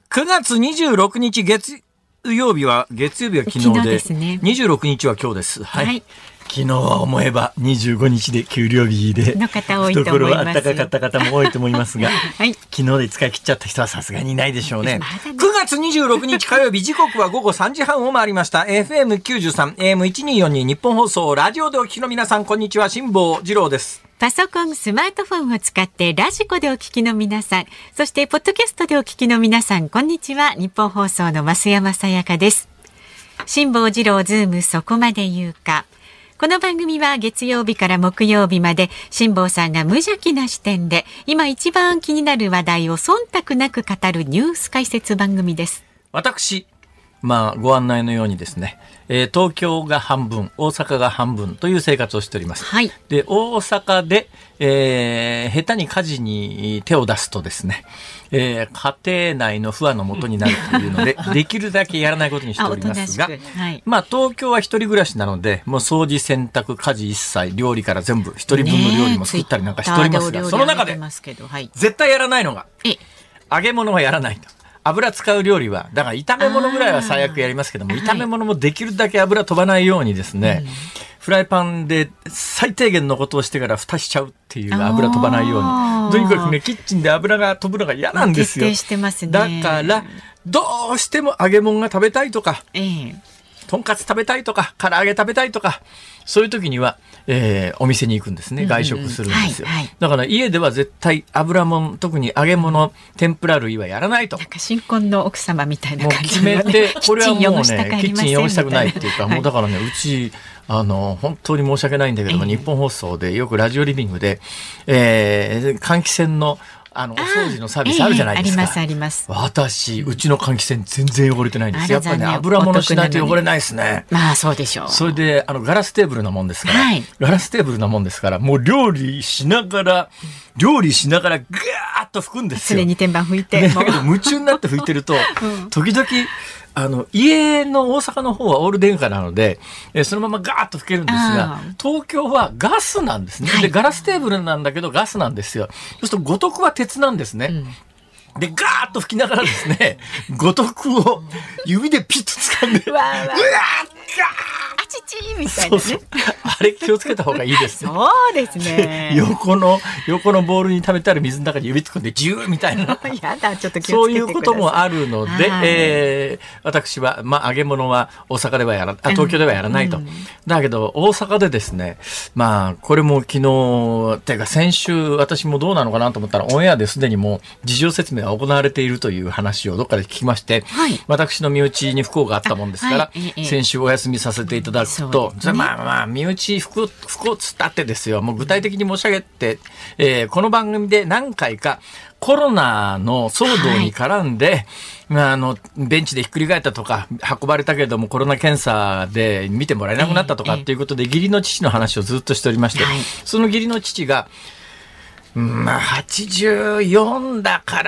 9月26日月曜日は昨日で、 ですね、 26日は今日です。はい。 はい、 昨日は思えば25日で給料日で、 の方多いと思います。 懐は暖かかった方も多いと思いますが、 はい、 昨日で使い切っちゃった人はさすがにいないでしょうね。 まだね。 9月26日火曜日、時刻は午後3時半を回りました。FM93、AM1242 日本放送、ラジオでお聞きの皆さん、こんにちは、辛坊治郎です。 パソコン、スマートフォンを使ってラジコでお聞きの皆さん、そしてポッドキャストでお聞きの皆さん、こんにちは。日本放送の増山さやかです。辛坊治郎ズームそこまで言うか。この番組は月曜日から木曜日まで辛坊さんが無邪気な視点で今一番気になる話題を忖度なく語るニュース解説番組です。 私、ご案内のようにですね、東京が半分、大阪が半分という生活をしております。 はい。 で、大阪で、下手に家事に手を出すとですね、家庭内の不和の元になるというので、できるだけやらないことにしておりますが、 はい、 東京は一人暮らしなので、もう掃除、洗濯、家事一切、料理から全部、一人分の料理も作ったりなんかしておりますが、その中で、絶対やらないのが、揚げ物はやらないと。油使う料理は、だから炒め物ぐらいは最悪やりますけども、炒め物もできるだけ油飛ばないようにですね、フライパンで最低限のことをしてから蓋しちゃうっていう、油飛ばないように。とにかくね、キッチンで油が飛ぶのが嫌なんですよ。 徹底してますね。 だから、どうしても揚げ物が食べたいとか、とんかつ食べたいとか、唐揚げ食べたいとか、そういう時には、お店に行くんですね。外食するんですよ。だから家では絶対油もん、特に揚げ物、天ぷら類はやらないと。 なんか新婚の奥様みたいな感じもう決めて、これはもうね、キッチン汚したくないっていうか、もうだからね、うち、本当に申し訳ないんだけども、日本放送でよくラジオリビングで、換気扇のお掃除のサービスあるじゃないですか。 あります。 私、うちの換気扇全然汚れてないんです。やっぱりね、油物しないと汚れないですね。 そうでしょう。 それで、ガラステーブルなもんですから、ガラステーブルなもんですから、もう料理しながら、ガーッと拭くんですよ。 常に天板拭いて。 だけど夢中になって拭いてると、時々、家の大阪の方はオール電化なので、そのままガーッと拭けるんですが、東京はガスなんですね。で、ガラステーブルなんだけどガスなんですよ。そうすると五徳は鉄なんですね。で、ガーッと拭きながらですね、五徳を指でピッと掴んで、うわーあちちみたいなね。 そうあれ気をつけた方がいいですね。 そうですね。 横のボールに溜めてある水の中に指突っ込んでジューみたいな。 やだ、ちょっと気をつけてください。 そういうこともあるので、私は、揚げ物は大阪では東京ではやらないと。だけど、大阪でですね、これも昨日、てか先週、私もどうなのかなと思ったら、オンエアですでにもう事情説明が行われているという話をどっかで聞きまして、私の身内に不幸があったもんですから、先週お休みさせていただくと、身内不幸つったってですよ、もう具体的に申し上げて、この番組で何回かコロナの騒動に絡んで、ベンチでひっくり返ったとか、運ばれたけれどもコロナ検査で見てもらえなくなったとかっていうことで、義理の父の話をずっとしておりまして、その義理の父が、84だから、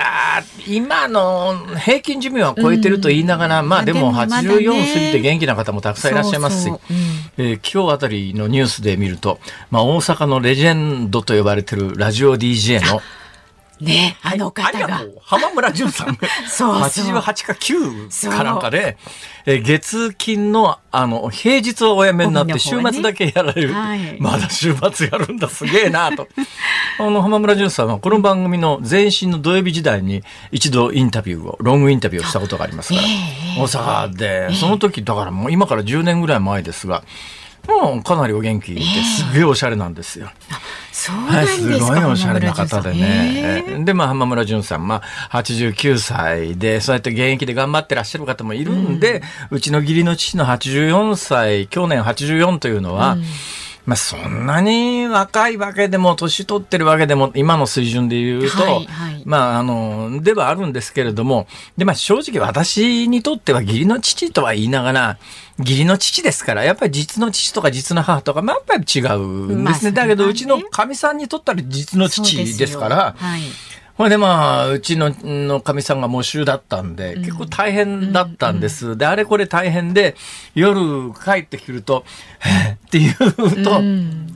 今の平均寿命は超えてると言いながら、でも84過ぎて元気な方もたくさんいらっしゃいますし、今日あたりのニュースで見ると、大阪のレジェンドと呼ばれてるラジオ DJ の、方が浜村淳さん88か9かなんかで、月金の平日はお辞めになって週末だけやられる、まだ週末やるんだ、すげえなと。浜村淳さんはこの番組の前身の土曜日時代に一度ロングインタビューをしたことがありますから、大阪で、その時だからもう今から10年ぐらい前ですが、もうかなりお元気ですげえおしゃれなんですよ。 そうなんですか。 すごいおしゃれな方でね。で、浜村淳さん、89歳で、そうやって現役で頑張ってらっしゃる方もいるんで、うちの義理の父の84歳、去年84というのは、そんなに若いわけでも、年取ってるわけでも、今の水準で言うと、ではあるんですけれども、で、正直私にとっては義理の父とは言いながら、義理の父ですから、やっぱり実の父とか実の母とか、やっぱり違うんですね。だけど、うちのかみさんにとったら実の父ですから、これでうちのかみさんが喪主だったんで、結構大変だったんです。で、あれこれ大変で、夜帰ってくると、って言うと、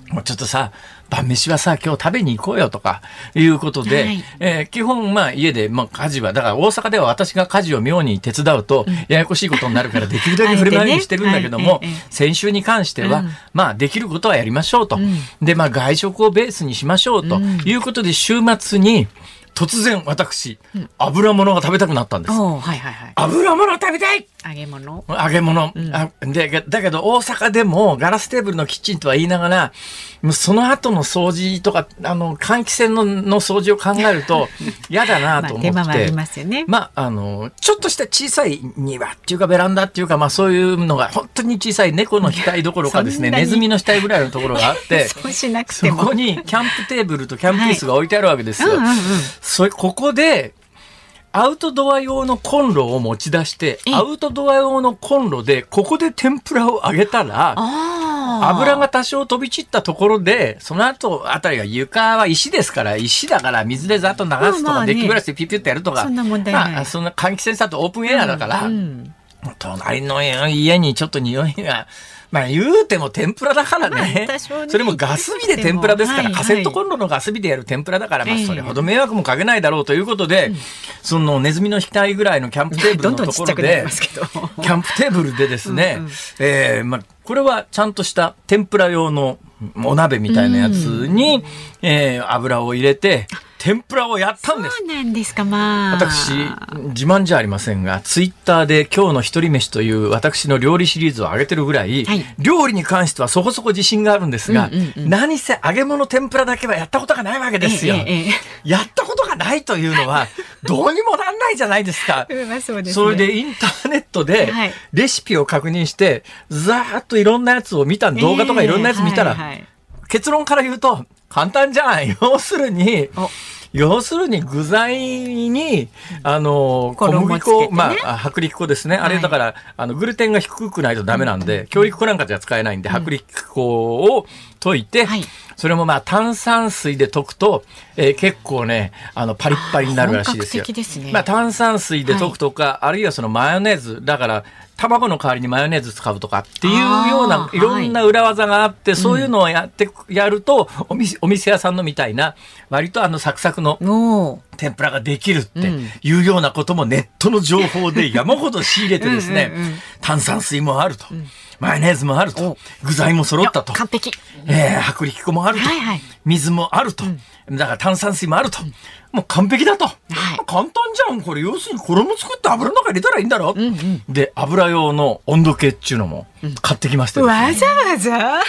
もうちょっとさ、晩飯はさ、今日食べに行こうよとかいうことで、基本家で家事は、だから大阪では私が家事を妙に手伝うとややこしいことになるからできるだけ振れ回りにしてるんだけども、先週に関しては、できることはやりましょうと。で、外食をベースにしましょうということで、週末に突然私、油物が食べたくなったんです。油物食べたい。 揚げ物、 だけど大阪でもガラステーブルのキッチンとは言いながら、その後の掃除とか換気扇の掃除を考えると嫌だなと思って、 手間もありますよね。 ちょっとした小さい庭っていうかベランダっていうか、そういうのが本当に小さい猫の額どころかですねネズミの額ぐらいのところがあってそうしなくてもそこにキャンプテーブルとキャンプ椅子が置いてあるわけですよ。ここでアウトドア用のコンロを持ち出して、アウトドア用のコンロでここで天ぷらを揚げたら、油が多少飛び散ったところで、その後あたりは床は石ですから、石だから水でざっと流すとか、デッキブラシでピュッピュッとやるとか、 そんな問題ない。 そんな換気扇だとオープンエアだから、隣の家にちょっと匂いが、言うても天ぷらだからね。それもガス火で天ぷらですから、カセットコンロのガス火でやる天ぷらだから、それほど迷惑もかけないだろうということで、そのネズミの額ぐらいのキャンプテーブルのところで、キャンプテーブルでですね、これはちゃんとした天ぷら用のお鍋みたいなやつに、油を入れて、天ぷらをやったんです。 そうなんですか。私自慢じゃありませんが、ツイッターで今日の一人飯という私の料理シリーズを上げてるぐらい、料理に関してはそこそこ自信があるんですが、何せ揚げ物天ぷらだけはやったことがないわけですよ。やったことがないというのはどうにもなんないじゃないですか。それでインターネットでレシピを確認してざーっといろんなやつを見た、動画とかいろんなやつ見たら、結論から言うと簡単じゃん。要するに具材に小麦粉、薄力粉ですね。あれだからグルテンが低くないとダメなんで、強力粉なんかじゃ使えないんで、薄力粉を溶いて、それも炭酸水で溶くと、結構ねパリッパリになるらしいですよ。炭酸水で溶くとか、あるいはそのマヨネーズだから卵の代わりにマヨネーズ使うとかっていうようないろんな裏技があって、そういうのをやるとお店屋さんのみたいな割とサクサクの天ぷらができるっていうようなこともネットの情報で山ほど仕入れてですね、炭酸水もあると、マヨネーズもあると、具材も揃ったと、 完璧、 薄力粉もあると、水もあると、だから炭酸水もあると、もう完璧だと、簡単じゃんこれ。要するに衣作って油の中入れたらいいんだろ、で油用の温度計っていうのも買ってきましたよ、 わざわざ、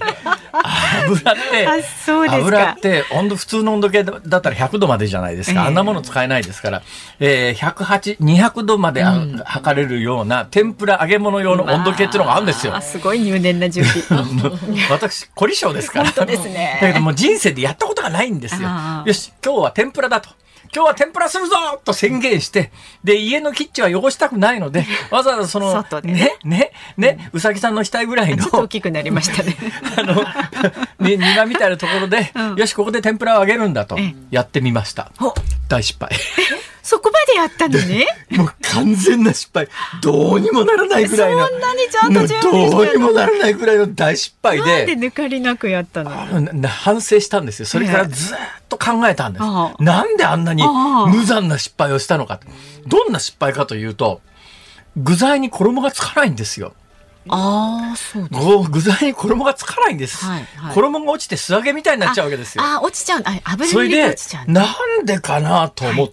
油って普通の温度計だったら100度までじゃないですか、あんなもの使えないですから、200度まで測れるような天ぷら揚げ物用の温度計っていうのがあるんですよ。 すごい入念な準備私凝り性ですから。 本当ですね。 だけどもう人生でやったことがないんですよ。よし今日は天ぷらだと、今日は天ぷらするぞと宣言して、で家のキッチンは汚したくないので、わざわざそのうさぎさんの額ぐらいのちょっと大きくなりましたね庭みたいなところで、よしここで天ぷらを揚げるんだとやってみました。大失敗。 そこまでやったのね。 もう完全な失敗。どうにもならないぐらいの。 そんなにちゃんと準備してるの？ どうにもならないぐらいの大失敗で。 なんで抜かりなくやったの？ 反省したんですよ。それからずっと考えたんです。なんであんなに無残な失敗をしたのか。どんな失敗かというと、具材に衣がつかないんですよ。 そうです。 具材に衣がつかないんです。衣が落ちて素揚げみたいになっちゃうわけですよ。 落ちちゃう。油に入れて落ちちゃう。 それでなんでかなと思って、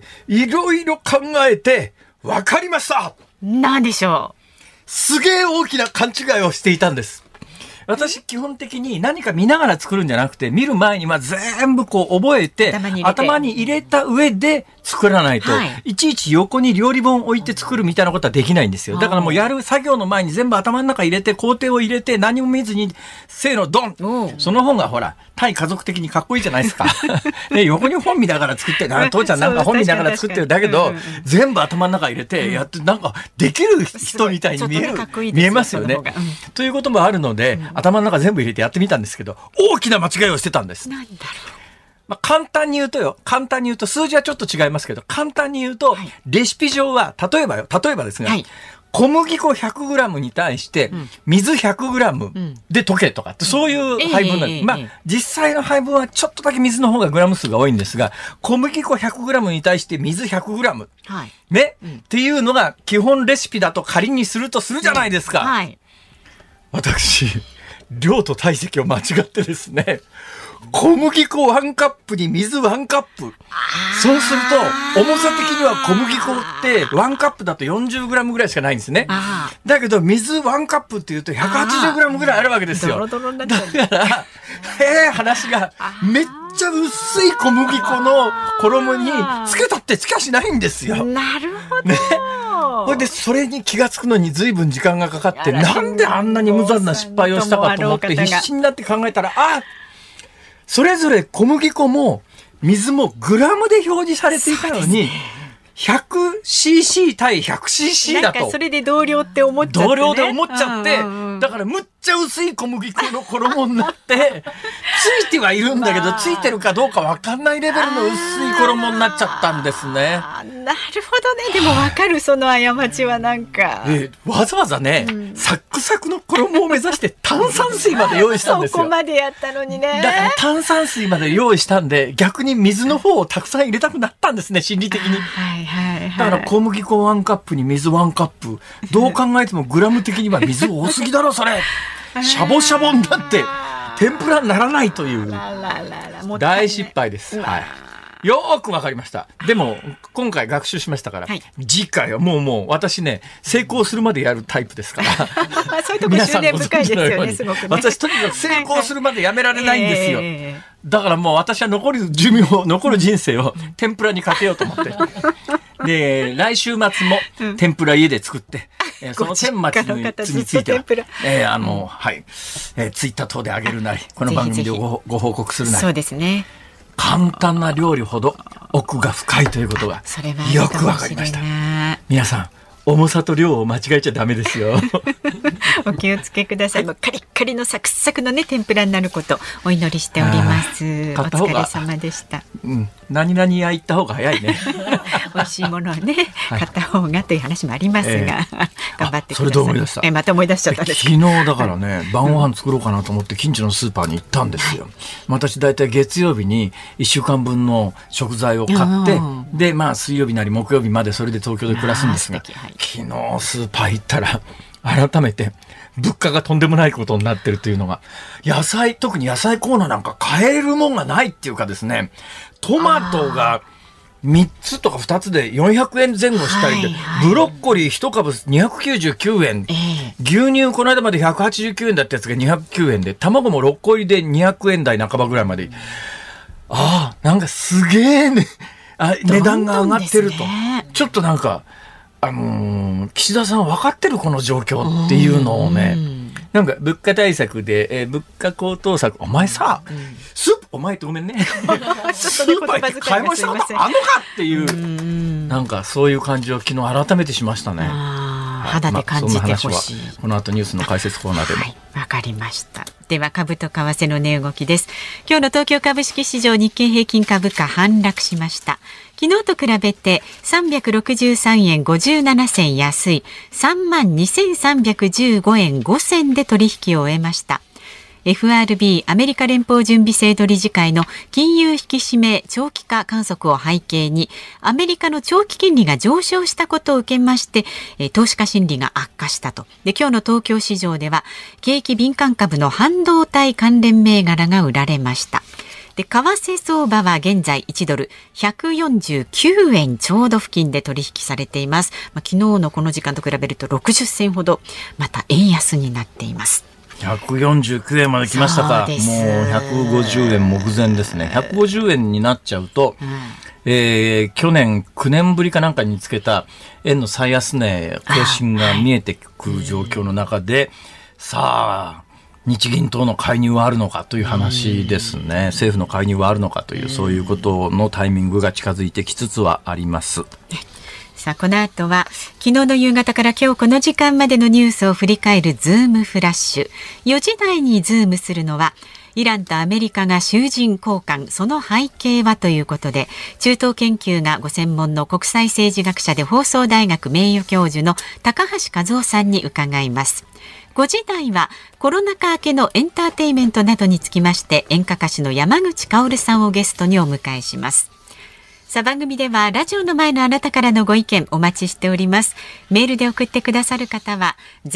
いろいろ考えて分かりました。 なんでしょう。 すげえ大きな勘違いをしていたんです。私基本的に何か見ながら作るんじゃなくて、見る前に全部覚えて頭に入れた上で作らないと、いちいち横に料理本置いて作るみたいなことはできないんですよ。だからもうやる作業の前に全部頭の中入れて、工程を入れて、何も見ずにせーのドン。その方がほら対家族的にかっこいいじゃないですか横に本見ながら作って父ちゃんなんか本見ながら作ってるだけど、全部頭の中入れてやって、なんかできる人みたいに見えますよね。ということもあるので、頭の中全部入れてやってみたんですけど、大きな間違いをしてたんです。 なんだろう。 簡単に言うと数字はちょっと違いますけど、簡単に言うと、レシピ上は例えばですが、 小麦粉 100g に対して水 100g で溶けとかって、そういう配分なんです。まあ、実際の配分はちょっとだけ水の方がグラム数が多いんですが、小麦粉 100g に対して水 100g、はい、ね、っていうのが基本レシピだと仮にするとするじゃないですか。はい、私、量と体積を間違ってですね、小麦粉1カップに水1カップ。そうすると、重さ的には小麦粉って1カップだと 40g ぐらいしかないんですね。だけど、水1カップっていうと 180g ぐらいあるわけですよ。だから、話が、めっちゃ薄い小麦粉の衣につけたってつかしないんですよ。 なるほど。ね。 それで、それに気がつくのに随分時間がかかって、なんであんなに無残な失敗をしたかと思って必死になって考えたら、それぞれ小麦粉も水もグラムで表示されていたのに、100cc 対 100cc だと。なんかそれで同量って思っちゃって、ね。 同量で思っちゃって、だからむっちゃ薄い小麦粉の衣になって、ついてはいるんだけど、ついてるかどうかわかんないレベルの薄い衣になっちゃったんですね。 なるほどね。でもわかる、その過ちはなんか。 わざわざね、サックサクの衣を目指して炭酸水まで用意したんですよ。 そこまでやったのにね。 だから炭酸水まで用意したんで、逆に水の方をたくさん入れたくなったんですね、心理的に。だから小麦粉1カップに水1カップ。どう考えてもグラム的には水多すぎだろ、それ。シャボシャボになって天ぷらにならないという大失敗です。はい、よーくわかりました。でも今回学習しましたから、次回はもう私ね、成功するまでやるタイプですからそういうとこ執念深いですよね、すごくね。 私とにかく成功するまでやめられないんですよ。だからもう私は残る人生を天ぷらにかけようと思ってで、来週末も天ぷら家で作って、その天末については、はい、ツイッター等であげるなり、この番組でご報告するなり。 そうですね。 簡単な料理ほど奥が深いということがよくわかりました。皆さん、重さと量を間違えちゃダメですよ。 お気をつけください。カリッカリのサクサクのね、天ぷらになることお祈りしております。お疲れ様でした。 何々屋行った方が早いね。 美味しいものはね、買った方がという話もありますが、頑張ってください。 それで思い出した。 また思い出しちゃったんです。 昨日だからね、晩ご飯作ろうかなと思って近所のスーパーに行ったんですよ。私だいたい月曜日に1週間分の食材を買って、で、水曜日なり木曜日までそれで東京で暮らすんですが、昨日スーパー行ったら改めて物価がとんでもないことになってるというのが、特に野菜コーナーなんか買えるもんがないっていうかですね、トマトが3つとか2つで400円前後したりで、ブロッコリー1株299円、牛乳この間まで189円だったやつが209円で、卵も6個入りで200円台半ばぐらいまで、なんかすげえね、値段が上がってると、ちょっとなんか岸田さん分かってるこの状況っていうのをね、なんか物価対策で、物価高騰策、お前さ、お前ってごめんね。スーパー行って買い物したことあんのかっていう、なんかそういう感じを昨日改めてしましたね。 肌で感じてほしい。 この後ニュースの解説コーナーでも。 わかりました。では株と為替の値動きです。今日の東京株式市場、日経平均株価反落しました。昨日と比べて363円57銭安い 32,315 円5銭で取引を終えました。FRB アメリカ連邦準備制度理事会の金融引き締め長期化観測を背景に、アメリカの長期金利が上昇したことを受けまして、投資家心理が悪化したと。で、今日の東京市場では景気敏感株の半導体関連銘柄が売られました。で、為替相場は現在1ドル149円ちょうど付近で取引されています。昨日のこの時間と比べると60銭ほどまた円安になっています。 149円まで来ましたか。もう150円目前ですね。150円になっちゃうと、去年9年ぶりかなんかにつけた円の最安値更新が見えてくる状況の中で、さあ日銀等の介入はあるのかという話ですね。政府の介入はあるのかという、そういうことのタイミングが近づいてきつつはあります。 さあ、この後は昨日の夕方から今日この時間までのニュースを振り返るズームフラッシュ。4時台にズームするのはイランとアメリカが囚人交換、その背景はということで、中東研究がご専門の国際政治学者で放送大学名誉教授の高橋和夫さんに伺います。5時台はコロナ禍明けのエンターテインメントなどにつきまして演歌歌手の山口薫さんをゲストにお迎えします。さあ、番組ではラジオの前のあなたからのご意見お待ちしております。メールで送ってくださる方は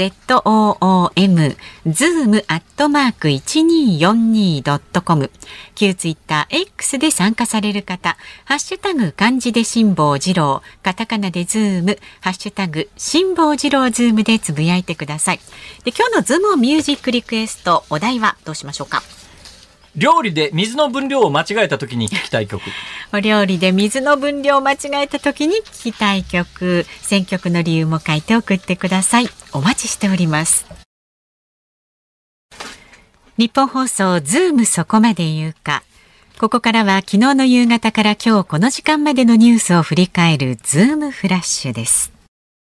zoom@1242.com、 旧ツイッター X で参加される方、ハッシュタグ漢字で辛坊治郎、カタカナでズーム、ハッシュタグ辛坊治郎ズームでつぶやいてください。で、今日のズームミュージックリクエスト、お題はどうしましょうか。 料理で水の分量を間違えた時に聞きたい曲。 お料理で水の分量を間違えた時に聞きたい曲、選曲の理由も書いて送ってください。お待ちしております。日本放送ズームそこまで言うか。ここからは昨日の夕方から今日この時間までのニュースを振り返るズームフラッシュです。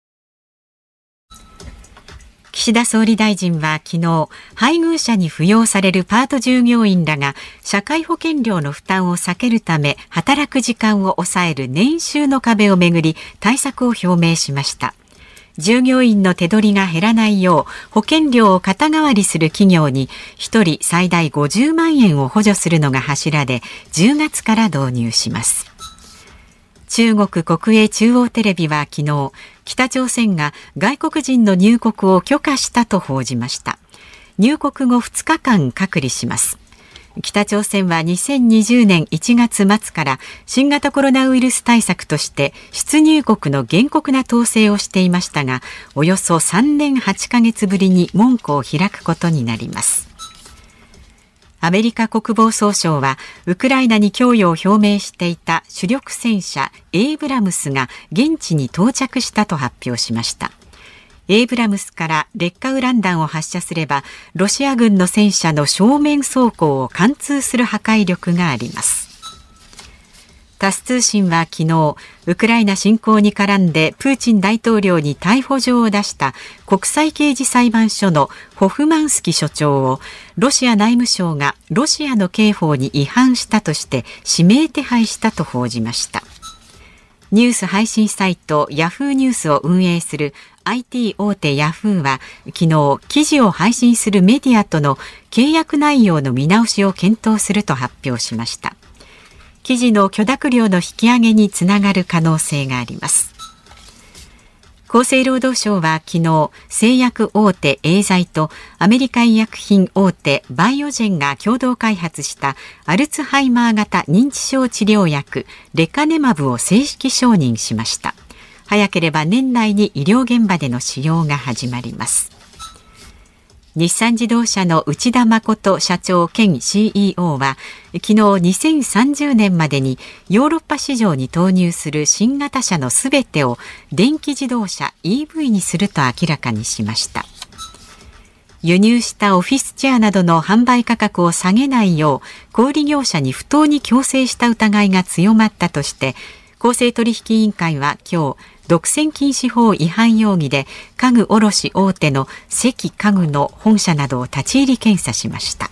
岸田総理大臣は昨日、配偶者に扶養されるパート従業員らが社会保険料の負担を避けるため働く時間を抑える年収の壁をめぐり対策を表明しました。従業員の手取りが減らないよう保険料を肩代わりする企業に1人最大50万円を補助するのが柱で10月から導入します。中国国営中央テレビは昨日、北朝鮮が外国人の入国を許可したと報じました。入国後2日間隔離します。北朝鮮は2020年1月末から新型コロナウイルス対策として出入国の厳酷な統制をしていましたが、およそ3年8ヶ月ぶりに門戸を開くことになります。アメリカ国防総省はウクライナに供与を表明していた主力戦車エイブラムスが現地に到着したと発表しました。エイブラムスから劣化ウラン弾を発射すればロシア軍の戦車の正面走行を貫通する破壊力があります。タス通信は昨日、ウクライナ侵攻に絡んでプーチン大統領に逮捕状を出した国際刑事裁判所のホフマンスキ所長をロシア内務省がロシアの刑法に違反したとして指名手配したと報じました。ニュース配信サイトヤフーニュースを運営する IT 大手ヤフーは昨日、記事を配信するメディアとの契約内容の見直しを検討すると発表しました。記事の許諾料の引き上げにつながる可能性があります。厚生労働省は昨日、製薬大手エーザイとアメリカ医薬品大手バイオジェンが共同開発したアルツハイマー型認知症治療薬レカネマブを正式承認しました。早ければ年内に医療現場での使用が始まります。日産自動車の内田誠社長兼 CEO は昨日2030年までにヨーロッパ市場に投入する新型車のすべてを電気自動車 EV にすると明らかにしました。輸入したオフィスチェアなどの販売価格を下げないよう小売業者に不当に強制した疑いが強まったとして公正取引委員会は今日独占禁止法違反容疑で家具卸大手の関家具の本社などを立ち入り検査しました。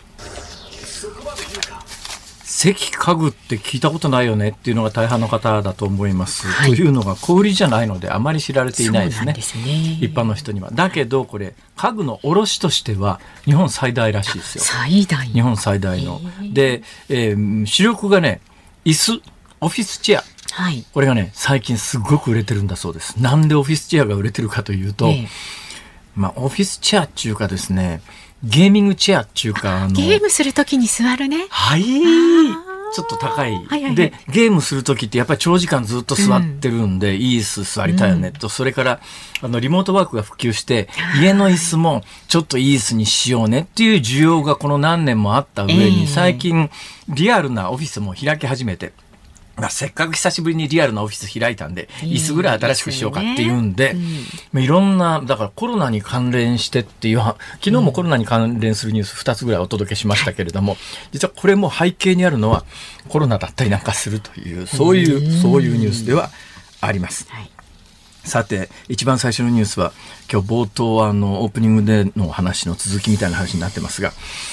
関家具って聞いたことないよねっていうのが大半の方だと思います、はい、というのが小売りじゃないのであまり知られていないですね。一般の人には。だけどこれ家具の卸としては日本最大らしいですよ。 最大。 日本最大ので、主力がね椅子オフィスチェア、はい、これがね最近すごく売れてるんだそうです。なんでオフィスチェアが売れてるかというと、オフィスチェアっていうかですねゲーミングチェアっていうかゲームするときに座るね。 はい。ちょっと高い、でゲームするときってやっぱり長時間ずっと座ってるんで、いい椅子座りたいよねと、それからリモートワークが普及して家の椅子もちょっといい椅子にしようねっていう需要がこの何年もあった上に、最近リアルなオフィスも開き始めて、せっかく久しぶりにリアルなオフィス開いたんで椅子ぐらい新しくしようかっていうんで、いろんなだからコロナに関連してっていう昨日もコロナに関連するニュース2つぐらいお届けしましたけれども、実はこれも背景にあるのはコロナだったりなんかするというそういうニュースではあります。さて一番最初のニュースは今日冒頭オープニングでの話の続きみたいな話になってますが、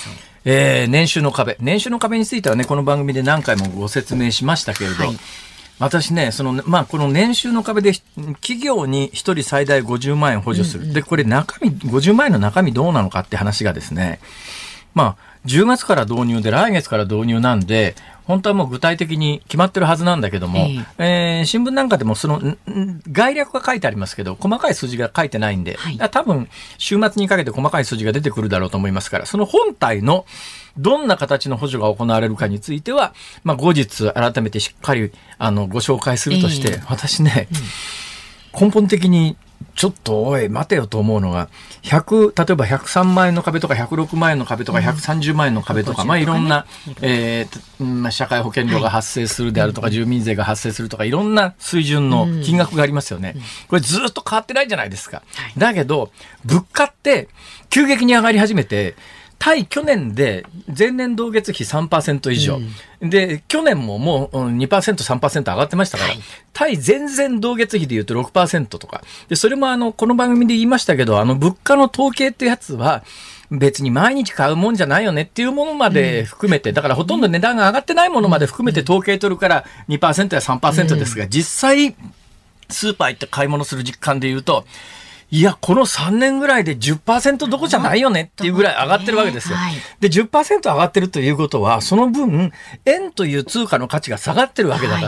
年収の壁についてはね、この番組で何回もご説明しましたけれど、私ね、この年収の壁で企業に1人最大50万円補助する。で、これ50万円の中身どうなのかって話がですね、10月から導入で来月から導入なんで、本当はもう具体的に決まってるはずなんだけども、新聞なんかでも概略が書いてありますけど、細かい数字が書いてないんで、多分週末にかけて細かい数字が出てくるだろうと思いますから、その本体のどんな形の補助が行われるかについては、後日改めてしっかりご紹介するとして、私ね、根本的にちょっとおい待てよと思うのが、例えば103万円の壁とか106万円の壁とか130万円の壁とか、いろんな、社会保険料が発生するであるとか、住民税が発生するとか、いろんな水準の金額がありますよね。これずっと変わってないじゃないですか。だけど物価って急激に上がり始めて、対去年で前年同月比 3% 以上、で去年ももう 2%、3% 上がってましたから、対前々同月比でいうと 6% とかで、それもこの番組で言いましたけど、物価の統計ってやつは別に毎日買うもんじゃないよねっていうものまで含めて、だからほとんど値段が上がってないものまで含めて統計取るから 2% や 3% ですが、実際スーパー行って買い物する実感でいうと、いや、この3年ぐらいで 10% どこじゃないよねっていうぐらい上がってるわけですよ。で、10% 上がってるということは、その分、円という通貨の価値が下がってるわけだから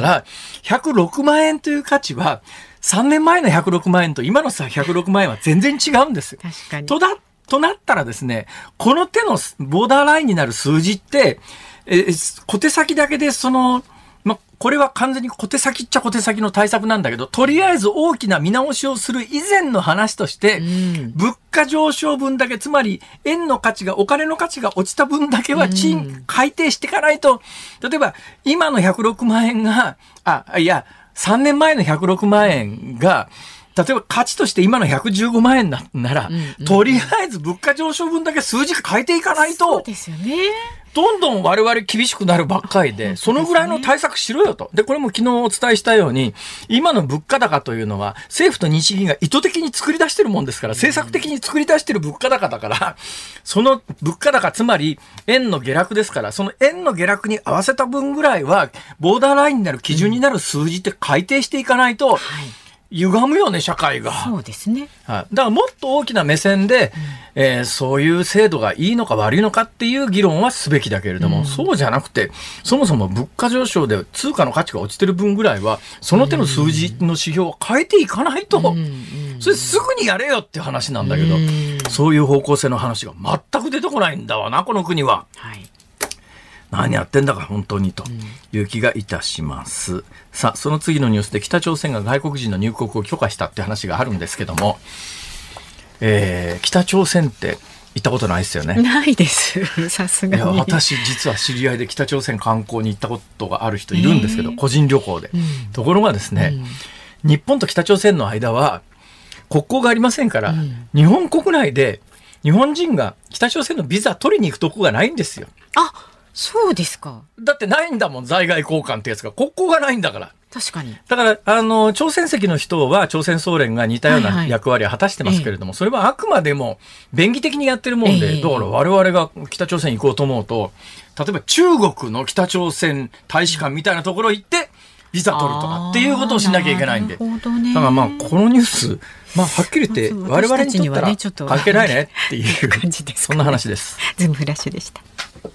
、106万円という価値は、3年前の106万円と今の106万円は全然違うんですよ。 確かに。 となったらですね、この手のボーダーラインになる数字って、小手先だけでこれは完全に小手先っちゃ小手先の対策なんだけど、とりあえず大きな見直しをする以前の話として、物価上昇分だけ、つまり円の価値が、お金の価値が落ちた分だけは改定していかないと、例えば今の106万円が、3年前の106万円が、例えば価値として今の115万円なら、とりあえず物価上昇分だけ数字変えていかないと、 そうですよね。 どんどん我々厳しくなるばっかりで、そのぐらいの対策しろよと。で、これも昨日お伝えしたように、今の物価高というのは政府と日銀が意図的に作り出してるもんですから、政策的に作り出してる物価高だから、その物価高、つまり円の下落ですから、その円の下落に合わせた分ぐらいは、ボーダーラインになる基準になる数字って改定していかないと、歪むよね、社会が。 そうですね。 だからもっと大きな目線で、そういう制度がいいのか悪いのかっていう議論はすべきだけれども、そうじゃなくて、そもそも物価上昇で通貨の価値が落ちてる分ぐらいは、その手の数字の指標を変えていかないと、それすぐにやれよって話なんだけど、そういう方向性の話が全く出てこないんだわな、この国は。何やってんだか本当にという気がいたします。さあ、その次のニュースで北朝鮮が外国人の入国を許可したって話があるんですけども、北朝鮮って行ったことないですよね。 ないです。さすがに。 私実は知り合いで北朝鮮観光に行ったことがある人いるんですけど、個人旅行で。ところがですね、日本と北朝鮮の間は国交がありませんから、日本国内で日本人が北朝鮮のビザ取りに行くとこがないんですよ。 そうですか。 だってないんだもん、在外交換ってやつが。国交がないんだから。 確かに。 だから、朝鮮籍の人は朝鮮総連が似たような役割を果たしてますけれども、それはあくまでも便宜的にやってるもんで、だから我々が北朝鮮行こうと思うと、例えば中国の北朝鮮大使館みたいなところ行って、ビザ取るとかっていうことをしなきゃいけないんで。だからこのニュース、はっきり言って我々にとったら関係ないねっていう感じです。そんな話です。 ズームフラッシュでした。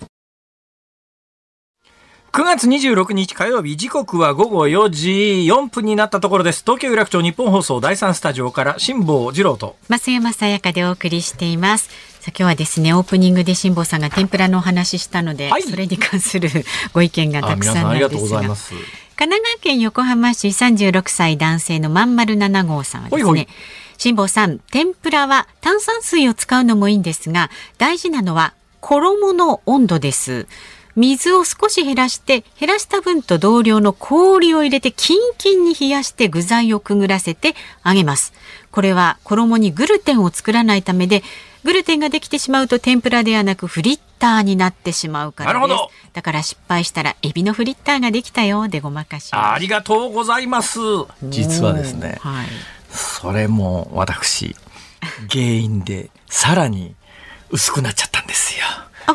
9月26日火曜日、時刻は午後4時4分になったところです。東京有楽町日本放送第3スタジオから辛坊治郎と増山さやかでお送りしています。さあ、今日はですね、オープニングで辛坊さんが天ぷらのお話ししたので、それに関するご意見がたくさんなんですが、 皆さんありがとうございます。 神奈川県横浜市36歳男性のまんまる7号さんはですね、辛坊さん、天ぷらは炭酸水を使うのもいいんですが、大事なのは衣の温度です。水を少し減らした分と同量の氷を入れてキンキンに冷やして具材をくぐらせて揚げます。これは衣にグルテンを作らないためで、グルテンができてしまうと天ぷらではなくフリッターになってしまうからです。だから失敗したらエビのフリッターができたよでごまかします。 ありがとうございます。実はですね、それも私原因でさらに薄くなっちゃったんですよ。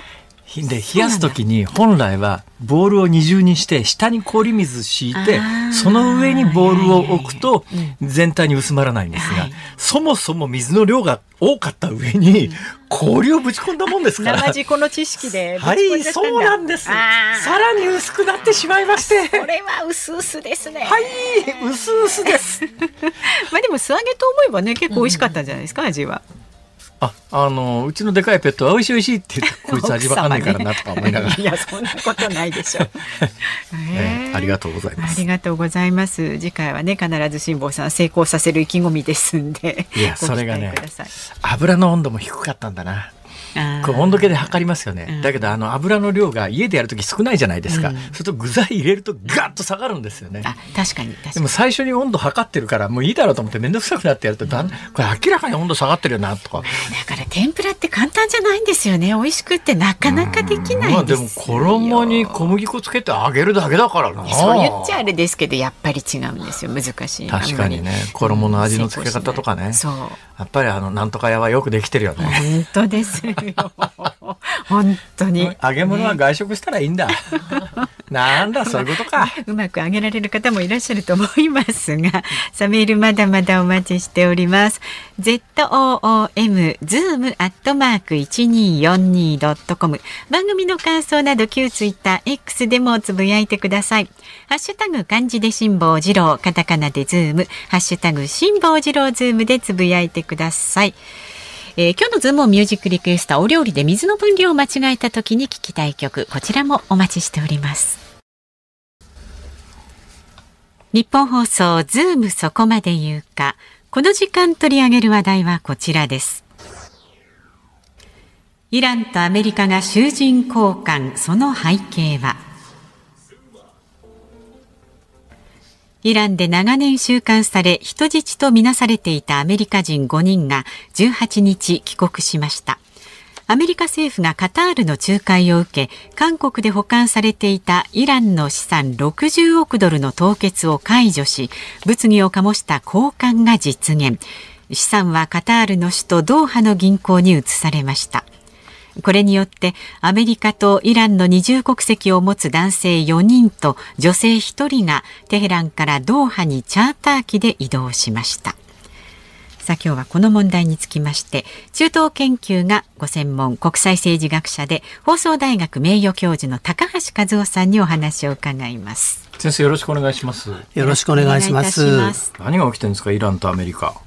で冷やす時に本来はボールを二重にして下に氷水敷いてその上にボールを置くと全体に薄まらないんですが、そもそも水の量が多かった上に氷をぶち込んだもんですから生地この知識ではい、そうなんです。さらに薄くなってしまいまして、 これは薄々ですね。 はい、薄々ですまあでも素揚げと思えばね、結構美味しかったんじゃないですか、味は。 うちのでかいペットは美味しい美味しいって言ってこいつ味わかんないからなとか思いながら、 いやそんなことないでしょう、 ありがとうございます。 ありがとうございます。次回はね必ず辛坊さん成功させる意気込みですんで、 いやそれがね油の温度も低かったんだな。これ温度計で測りますよね、だけど油の量が家でやるとき少ないじゃないですか、それと具材入れるとガッと下がるんですよね。 確かにでも最初に温度測ってるからもういいだろうと思って面倒くさくなってやるとこれ明らかに温度下がってるよなとか。 だから天ぷらって簡単じゃないんですよね。美味しくってなかなかできないんですよ。 でも衣に小麦粉つけて揚げるだけだからな。 そう言っちゃあれですけどやっぱり違うんですよ。難しい。 確かにね、衣の味の付け方とかね、そうやっぱりなんとか屋はよくできてるよね。 本当ですよ本当に揚げ物は外食したらいいんだ、なんだそういうことか。 うまく揚げられる方もいらっしゃると思いますが、さあメールまだまだお待ちしております。 zoom@1242.com 番組の感想など旧ツイッター X でもつぶやいてください。ハッシュタグ漢字で辛坊治郎、カタカナでズーム、ハッシュタグ辛坊治郎ズームでつぶやいてください。今日のズームミュージックリクエストはお料理で水の分量を間違えた時に聞きたい曲、こちらもお待ちしております。日本放送ズームそこまで言うか、この時間取り上げる話題はこちらです。イランとアメリカが囚人交換、その背景は。イランで長年収監され人質とみなされていたアメリカ人5人が18日帰国しました。アメリカ政府がカタールの仲介を受け、韓国で保管されていたイランの資産60億ドルの凍結を解除し、物議を醸した交換が実現。資産はカタールの首都ドーハの銀行に移されました。これによってアメリカとイランの二重国籍を持つ男性4人と女性1人がテヘランからドーハにチャーター機で移動しました。さあ今日はこの問題につきまして中東研究がご専門、国際政治学者で放送大学名誉教授の高橋和夫さんにお話を伺います。 先生よろしくお願いします。 よろしくお願いします。 何が起きてるんですか、イランとアメリカ。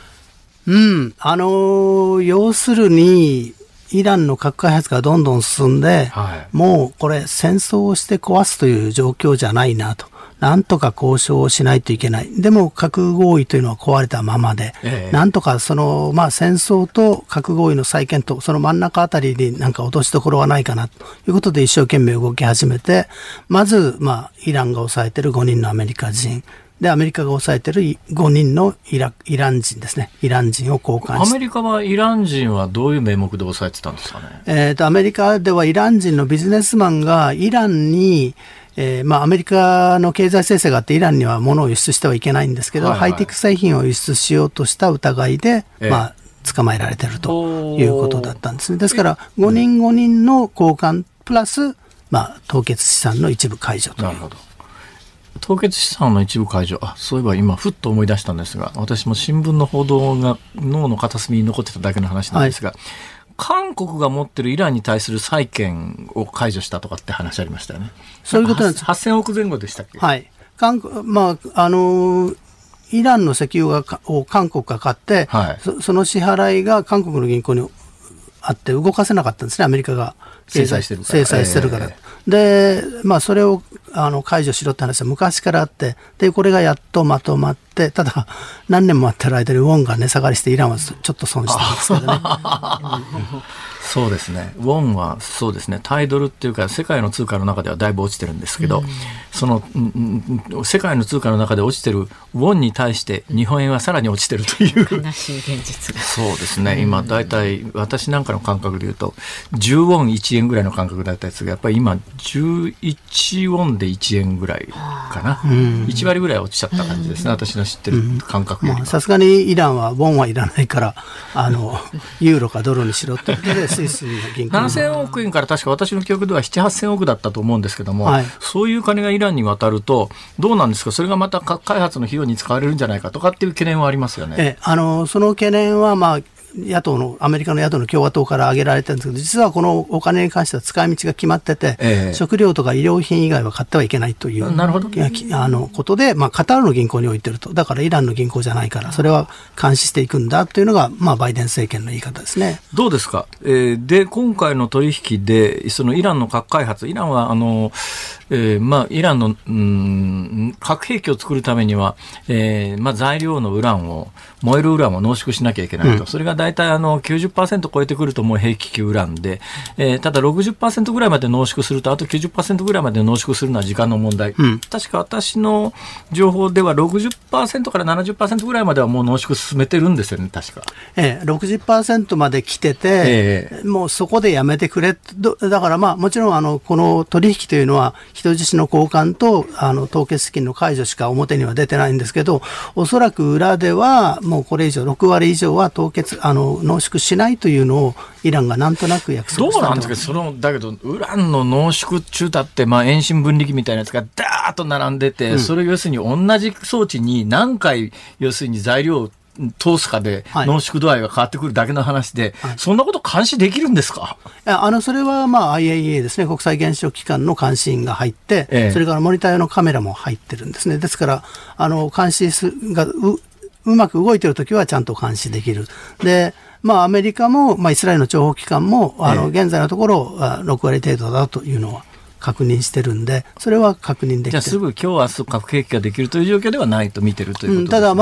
要するにイランの核開発がどんどん進んで、もうこれ戦争をして壊すという状況じゃないなと。なんとか交渉をしないといけない。でも核合意というのは壊れたままで、なんとか戦争と核合意の再建とその真ん中あたりになんか落としどころはないかなということで一生懸命動き始めて、まずイランが抑えている5人のアメリカ人で、アメリカが抑えている5人のイラン人ですね。イラン人を交換して。 アメリカはイラン人はどういう名目で抑えてたんですかね。 アメリカではイラン人のビジネスマンがイランにアメリカの経済制裁があってイランには物を輸出してはいけないんですけど、ハイテク製品を輸出しようとした疑いで、捕まえられているということだったんですね。ですから5人の交換プラス、凍結資産の一部解除という。なるほど。 凍結資産の一部解除、そういえば今ふっと思い出したんですが、私も新聞の報道が脳の片隅に残ってただけの話なんですが、韓国が持ってるイランに対する債権を解除したとかって話ありましたよね。 そういうことなんです。 8000億前後でしたっけ。 はい。イランの石油を韓国が買って、その支払いが韓国の銀行にあって動かせなかったんですね。アメリカが制裁してるから。 で、それを解除しろって話は昔からあって、でこれがやっとまとまって、ただ何年も待ってる間にウォンが値下がりしてイランはちょっと損したんですけどね。 そうですね。ウォンはそうですね。タイドルっていうか世界の通貨の中ではだいぶ落ちてるんですけど、その世界の通貨の中で落ちてるウォンに対して日本円はさらに落ちてるという悲しい現実が。 そうですね。今だいたい私なんかの感覚でいうと10ウォン1円ぐらいの感覚だったやつがやっぱり今11ウォンで1円ぐらいかな。1割ぐらい落ちちゃった感じですね。私の知ってる感覚よりは。 さすがにイランはウォンはいらないからユーロかドルにしろってことでスイスの銀行 7000億円から確か私の記憶では7、8000億だったと思うんですけども、そういう金がイランに渡るとどうなんですか、それがまた核開発の費用に使われるんじゃないかとかっていう懸念はありますよね。 その懸念はアメリカの野党の共和党から挙げられてるんですけど、実はこのお金に関しては使い道が決まってて、食料とか医療品以外は買ってはいけないということで、カタールの銀行に置いてると。だからイランの銀行じゃないから、それは監視していくんだというのが、バイデン政権の言い方ですね。 どうですか。で、今回の取引で、そのイランの核開発、イランはイランの、核兵器を作るためには、材料のウランを、燃えるウランを濃縮しなきゃいけないと。それが大体90% 超えてくるともう兵器級ウランで、ただ 60% ぐらいまで濃縮すると、あと 90% ぐらいまで濃縮するのは時間の問題。確か私の情報では 60% から 70% ぐらいまではもう濃縮進めてるんですよね、確か。 60% まで来てて、もうそこでやめてくれ。だからもちろんこの取引というのは人質の交換と凍結資金の解除しか表には出てないんですけど、おそらく裏ではもうこれ以上6割以上は凍結濃縮しないというのをイランがなんとなく約束した。 どうなんですか。だけどウランの濃縮中だって遠心分離機みたいなやつがダーッと並んでて、それ要するに同じ装置に何回要するに材料を通すかで濃縮度合いが変わってくるだけの話で、そんなこと監視できるんですか。 それはIAEA ですね、国際原子力機関の監視員が入って、それからモニター用のカメラも入ってるんですね。ですから監視がうまく動いているときはちゃんと監視できる。で、アメリカも、イスラエルの諜報機関も現在のところ6割程度だというのは確認してるんで、それは確認できてる。 じゃあすぐ今日明日核兵器ができるという状況ではないと見てるということですね。 ただ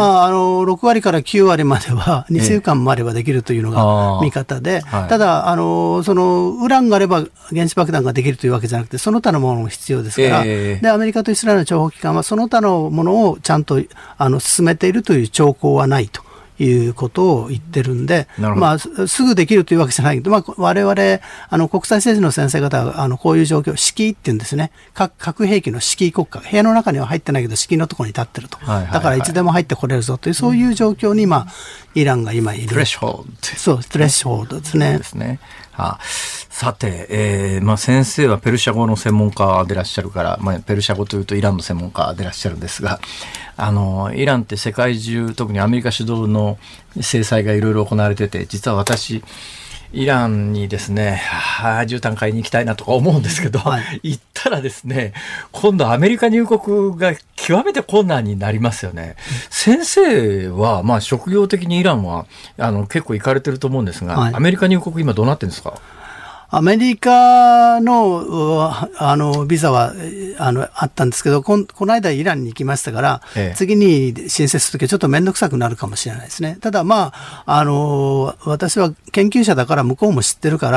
6割から9割までは2週間もあればできるというのが見方で、ただそのウランがあれば原子爆弾ができるというわけじゃなくて、その他のものも必要ですから、でアメリカとイスラエルの諜報機関はその他のものをちゃんと進めているという兆候はないということを言ってるんで、すぐできるというわけじゃないけど、我々国際政治の先生方はこういう状況、敷居っていうんですね。核兵器の敷居国家、部屋の中には入ってないけど敷居のところに立ってると、だからいつでも入ってこれるぞという、そういう状況にイランが今いる。 トレッシュホールド。 そう、トレッシュホールドですね。 ですね。さて、先生はペルシャ語の専門家でいらっしゃるから、ペルシャ語というとイランの専門家でいらっしゃるんですが、イランって世界中、特にアメリカ主導の制裁がいろいろ行われてて、実は私イランにですね、絨毯買いに行きたいなとか思うんですけど、行ったらですね、今度アメリカ入国が極めて困難になりますよね。先生は職業的にイランは結構行かれてると思うんですが、アメリカ入国今どうなってるんですか。 アメリカのビザはあったんですけど、この間イランに行きましたから、次に申請するときはちょっと面倒くさくなるかもしれないですね。ただ私は研究者だから向こうも知ってるから、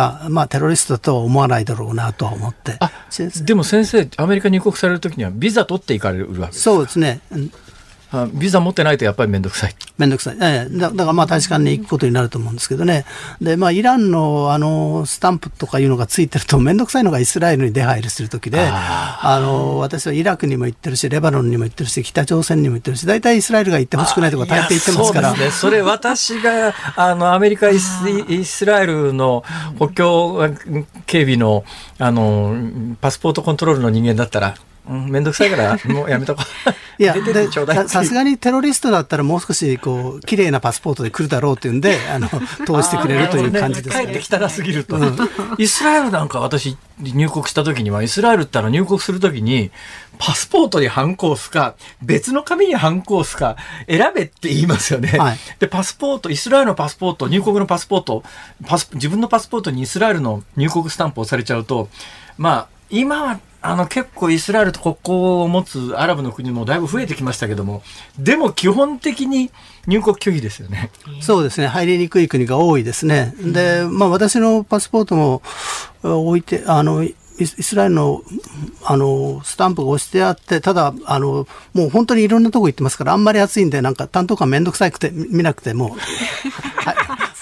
テロリストだとは思わないだろうなとは思って。 でも先生、アメリカに入国されるときにはビザ取って行かれるわけですか。 そうですね。 ビザ持ってないとやっぱりめんどくさい。 めんどくさい。だから大使館に行くことになると思うんですけどね。で、イランのスタンプとかいうのがついてるとめんどくさいのがイスラエルに出入りするときで、私はイラクにも行ってるし、レバノンにも行ってるし、北朝鮮にも行ってるし、大体イスラエルが行ってほしくないとか大抵行ってますから。 そうですね。それ私がアメリカイスラエルの国境警備のパスポートコントロールの人間だったら、めんどくさいからもうやめとこう。 いや、さすがにテロリストだったらもう少し綺麗なパスポートで来るだろうというんで通してくれるという感じですね。 帰って汚すぎると、イスラエルなんか私入国した時には、イスラエルって入国する時にパスポートにハンコを押すか別の紙にハンコを押すか選べって言いますよね。でパスポート、イスラエルのパスポート、入国のパスポート、自分のパスポートにイスラエルの入国スタンプを押されちゃうと、今は結構イスラエルと国交を持つアラブの国もだいぶ増えてきましたけども、でも基本的に入国拒否ですよね。 そうですね。入りにくい国が多いですね。で、私のパスポートも置いて、イイスラエルのスタンプが押してあって、ただもう本当にいろんなとこ行ってますから、あんまり暑いんでなんか担当官めんどくさくて見なくてもはい、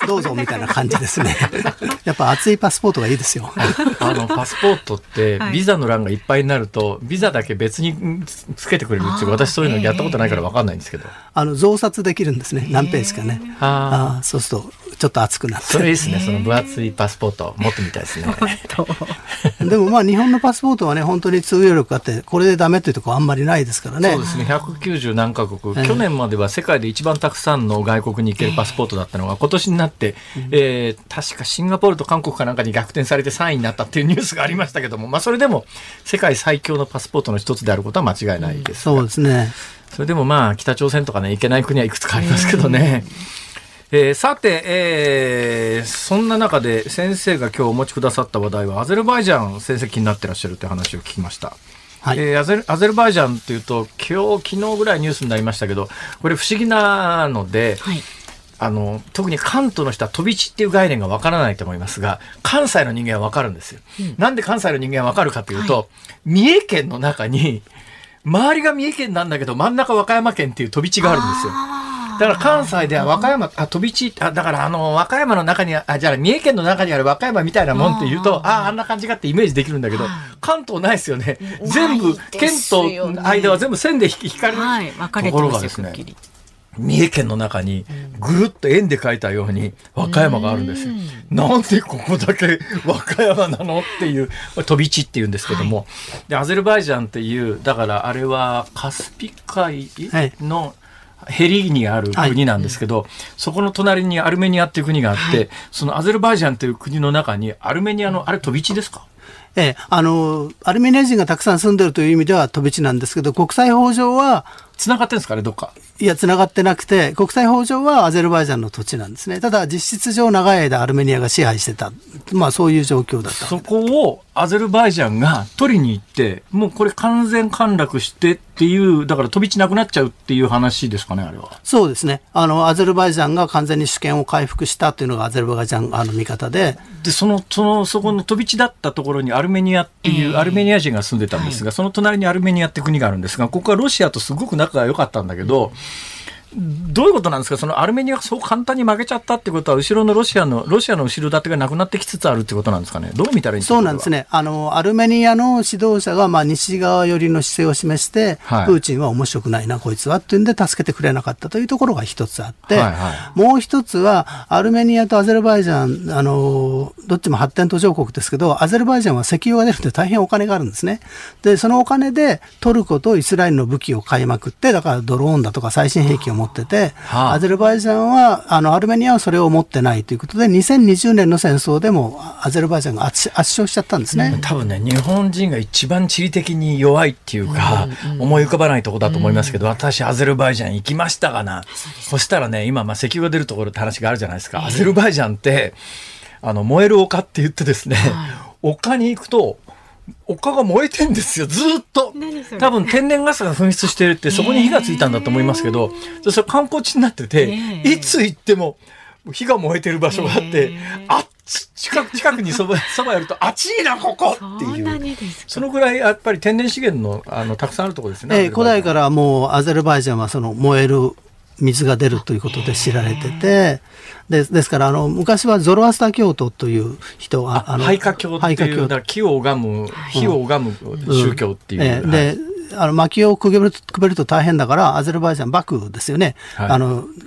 どうぞみたいな感じですね。やっぱ熱いパスポートがいいですよ。 パスポートってビザの欄がいっぱいになるとビザだけ別につけてくれるっていう、私そういうのやったことないから分かんないんですけど、増刷できるんですね、何ページかね。そうするとちょっと熱くなって、 それいいですね。その分厚いパスポート持ってみたいですね。 でも日本のパスポートはね、本当に通用力あって、これでダメっていうところあんまりないですからね。 そうですね、190何カ国、去年までは世界で一番たくさんの外国に行けるパスポートだったのが、今年になって、確かシンガポールと韓国かなんかに逆転されて3位になったっていうニュースがありましたけども、それでも世界最強のパスポートの一つであることは間違いないです。 そうですね。 それでも北朝鮮とかね、行けない国はいくつかありますけどね。さて、そんな中で先生が今日お持ちくださった話題はアゼルバイジャン、先生気になってらっしゃるという話を聞きました。はい。アゼルバイジャンというと昨日ぐらいニュースになりましたけど、これ不思議なので、はい、特に関東の人は飛び地っていう概念がわからないと思いますが、関西の人間はわかるんですよ。なんで関西の人間はわかるかというと、はい、三重県の中に周りが三重県なんだけど真ん中和歌山県っていう飛び地があるんですよ。だから関西では和歌山、飛び地、だから和歌山の中にじゃあ三重県の中にある和歌山みたいなもんっていうと、あんな感じかってイメージできるんだけど、関東ないですよね。全部、県と間は全部線で引かれる、ところがですね、三重県の中にぐるっと円で描いたように和歌山があるんですよ。なんでここだけ和歌山なのっていう、飛び地っていうんですけども、でアゼルバイジャンっていう、だからあれはカスピ海の、ヘリにある国なんですけど、はい、そこの隣にアルメニアっていう国があって、はい、そのアゼルバイジャンという国の中にアルメニアのあれ飛び地ですか？ アルメニア人がたくさん住んでるという意味では飛び地なんですけど、国際法上はつながってるんですかね、どっか。 いや、つながってなくて、国際法上はアゼルバイジャンの土地なんですね。ただ実質上長い間アルメニアが支配してた、そういう状況だった。 そこをアゼルバイジャンが取りに行って、もうこれ完全陥落してっていう、だから飛び地なくなっちゃうっていう話ですかね、あれは。 そうですね。アゼルバイジャンが完全に主権を回復したというのがアゼルバイジャン見方で、 そこの飛び地だったところにアルメニアっていうアルメニア人が住んでたんですが、その隣にアルメニアって国があるんですが、ここはロシアとすごく仲が良かったんだけど、どういうことなんですか？そのアルメニアがそう簡単に負けちゃったってことは、後ろのロシアの後ろ盾がなくなってきつつあるってことなんですかね。どう見たらいいんですか？ そうなんですね。アルメニアの指導者が西側寄りの姿勢を示して、はい、プーチンは面白くないなこいつはっていうんで助けてくれなかったというところが一つあって、はいはい、もう一つはアルメニアとアゼルバイジャンどっちも発展途上国ですけど、アゼルバイジャンは石油が出るって大変お金があるんですね。でそのお金でトルコとイスラエルの武器を買いまくって、だからドローンだとか最新兵器を持ってて、アゼルバイジャンはアルメニアはそれを持ってないということで、2020年の戦争でもアゼルバイジャンが圧勝しちゃったんですね。 多分ね、日本人が一番地理的に弱いっていうか、思い浮かばないところだと思いますけど、私アゼルバイジャン行きましたがな。そしたらね、今石油が出るところって話があるじゃないですか。アゼルバイジャンって燃える丘って言ってですね、丘に行くと丘が燃えてんですよ、ずっと。多分天然ガスが噴出してるって、そこに火がついたんだと思いますけど、それ観光地になってて、いつ行っても火が燃えてる場所があって、近くにそばやると暑いなここっていう、そのぐらいやっぱり天然資源のたくさんあるところですね。 古代からもうアゼルバイジャンはその燃える水が出るということで知られてて、ですから昔はゾロアスター教徒という人は廃火教っていう、火を拝む宗教っていう、 で薪をくべると大変だから、アゼルバイジャン幕府ですよね、はい、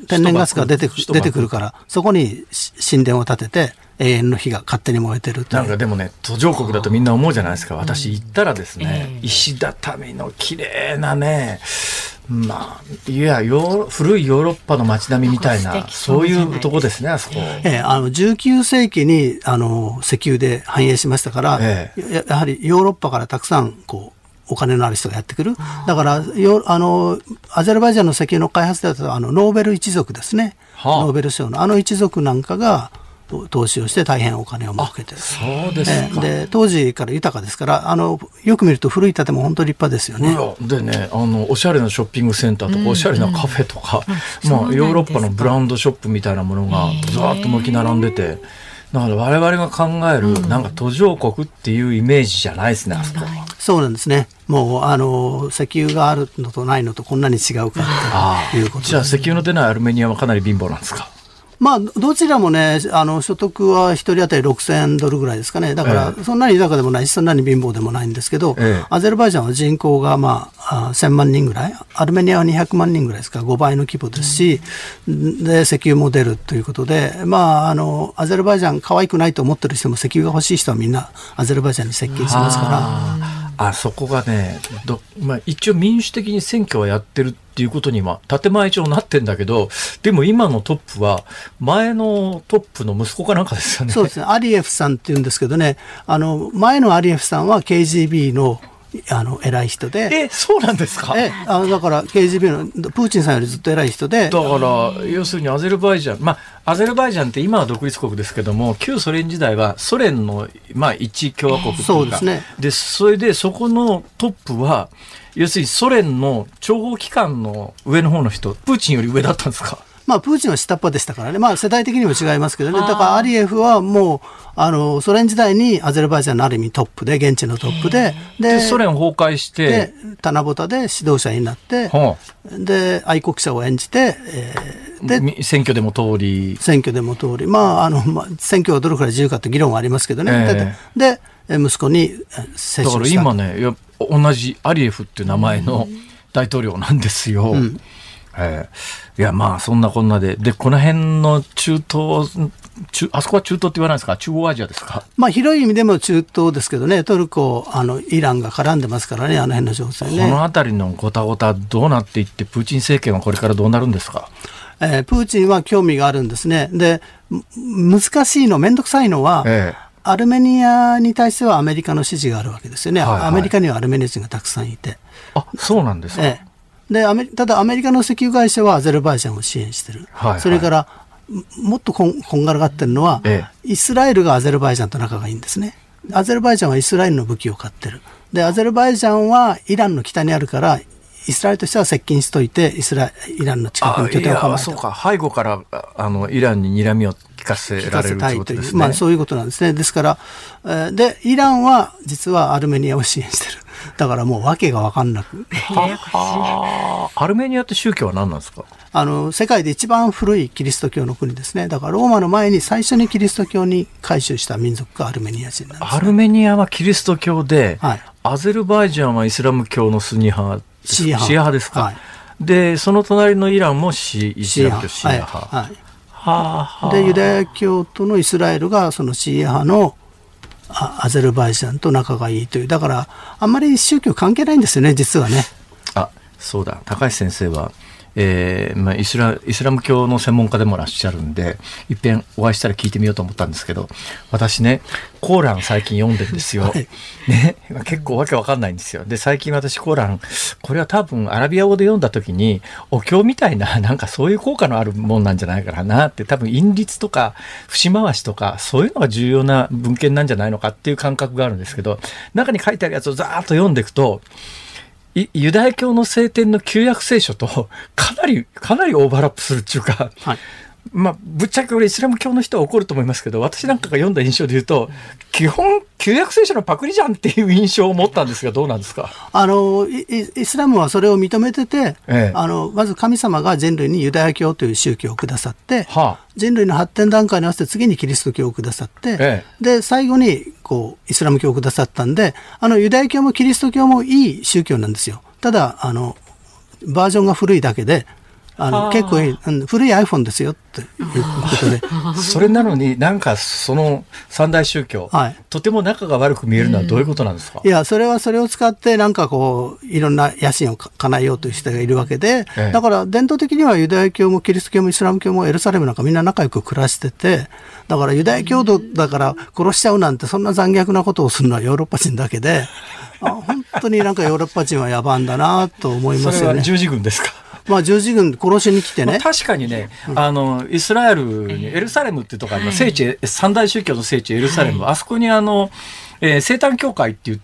天然ガスが出てくるから、そこに神殿を建てて永遠の火が勝手に燃えてるという。 なんかでもね、途上国だとみんな思うじゃないですか。私行ったらですね、石畳の綺麗なね、いや古いヨーロッパの街並みみたいな、そういうとこですね、あそこ。 19世紀に石油で繁栄しましたから、やはりヨーロッパからたくさんお金のある人がやってくる。だからアゼルバイジャンの石油の開発だとノーベル一族ですね、ノーベル賞の一族なんかが投資をして大変お金を儲けてる。 そうですか。 で当時から豊かですから、よく見ると古い建物本当に立派ですよね。 でね、おしゃれなショッピングセンターとか、おしゃれなカフェとか、ヨーロッパのブランドショップみたいなものがずらっと軒並んでて、 だから我々が考えるなんか途上国っていうイメージじゃないですね、あそこは。 そうなんですね。もう石油があるのとないのとこんなに違うかということです。 じゃあ石油の出ないアルメニアはかなり貧乏なんですか？ まあ、どちらもね、所得は1人当たり6000ドルぐらいですかね。だから、そんなに豊かでもないし、そんなに貧乏でもないんですけど、アゼルバイジャンは人口が1000万人ぐらい、アルメニアは200万人ぐらいですから、5倍の規模ですし、で、石油も出るということで、アゼルバイジャン可愛くないと思ってる人も石油が欲しい人はみんなアゼルバイジャンに接近しますから。 そこがね、一応民主的に選挙はやってるっていうことに建前上なってんだけど、でも今のトップは前のトップの息子かなんかですよね。 そうですね。アリエフさんっていうんですけどね、前のアリエフさんは KGB の偉い人で。 そうなんですか？ だから KGB のプーチンさんよりずっと偉い人で。 だから要するにアゼルバイジャン、アゼルバイジャンって今は独立国ですけども、旧ソ連時代はソ連の一共和国というか、 そうですね。 でそれでそこのトップは要するにソ連の諜報機関の上の方の人、プーチンより上だったんですか？ プーチンは下っ端でしたからね。世代的にも違いますけどね。だからアリエフはもうソ連時代にアゼルバイジャンのある意味トップで、現地のトップで、 ソ連崩壊して棚ぼたで指導者になって、で愛国者を演じて、 で選挙でも通り、 選挙はどれくらい自由かという議論はありますけどね。で息子に接触した。 だから今ね、同じアリエフっていう名前の大統領なんですよ。いやそんなこんなで、この辺の中東、あそこは中東って言わないですか？中央アジアですか？ 広い意味でも中東ですけどね、トルコ、イランが絡んでますからね、あの辺の情勢ね。 この辺りのごたごたどうなっていって、プーチン政権はこれからどうなるんですか？ プーチンは興味があるんですね。で、難しいの、めんどくさいのは、アルメニアに対してはアメリカの支持があるわけですよね。アメリカにはアルメニア人がたくさんいて。 そうなんですか？ でただアメリカの石油会社はアゼルバイジャンを支援してる。それからもっとこんがらがってるのは、イスラエルがアゼルバイジャンと仲がいいんですね。アゼルバイジャンはイスラエルの武器を買ってる。でアゼルバイジャンはイランの北にあるから、イスラエルとしては接近しといてイランの近くに拠点を構えた。 そうか、背後からイランに睨みを聞かせられるということですね。 そういうことなんですね。ですからでイランは実はアルメニアを支援してる。だからもう訳が分かんなく。 アルメニアって宗教は何なんですか？ 世界で一番古いキリスト教の国ですね。だからローマの前に最初にキリスト教に改宗した民族がアルメニア人なんです、ね。 アルメニアはキリスト教で、アゼルバイジャンはイスラム教のスニ派、シーア派ですか？でその隣のイランもイスラム教シーア派。 でユダヤ教とのイスラエルがそのシーア派のアゼルバイジャンと仲がいいという。だからあんまり宗教関係ないんですよね、実はね。 そうだ、高橋先生は、イスラム教の専門家でもらっしゃるんで、いっぺんお会いしたら聞いてみようと思ったんですけど、私ね、コーラン最近読んでるんですよ、結構わけわかんないんですよ。で最近私コーラン、これは多分アラビア語で読んだ時にお経みたいな、なんかそういう効果のあるもんなんじゃないかなって、多分韻律とか節回しとかそういうのが重要な文献なんじゃないのかっていう感覚があるんですけど、中に書いてあるやつをざーっと読んでいくと、ユダヤ教の聖典の旧約聖書とかなりオーバーラップするっていうか、ぶっちゃけ俺イスラム教の人は怒ると思いますけど、私なんかが読んだ印象で言うと、基本旧約聖書のパクリじゃんっていう印象を持ったんですが、どうなんですか？ イスラムはそれを認めてて、まず神様が人類にユダヤ教という宗教をくださって、人類の発展段階に合わせて次にキリスト教をくださって、で最後にイスラム教をくださったんで、ユダヤ教もキリスト教もいい宗教なんですよ。ただバージョンが古いだけで、結構古い iPhone ですよっていうことでそれなのになんかその三大宗教、とても仲が悪く見えるのはどういうことなんですか？ いや、それはそれを使ってなんかいろんな野心を叶えようという人がいるわけで、だから伝統的にはユダヤ教もキリスト教もイスラム教もエルサレムなんかみんな仲良く暮らしてて、だからユダヤ教徒だから殺しちゃうなんてそんな残虐なことをするのはヨーロッパ人だけで、本当になんかヨーロッパ人は野蛮だなと思いますよね。 それは十字軍ですか？ 十字軍殺しに来てね、 確かにね、イスラエルにエルサレムっていうところが聖地、三大宗教の聖地エルサレム、あそこに生誕教会っていう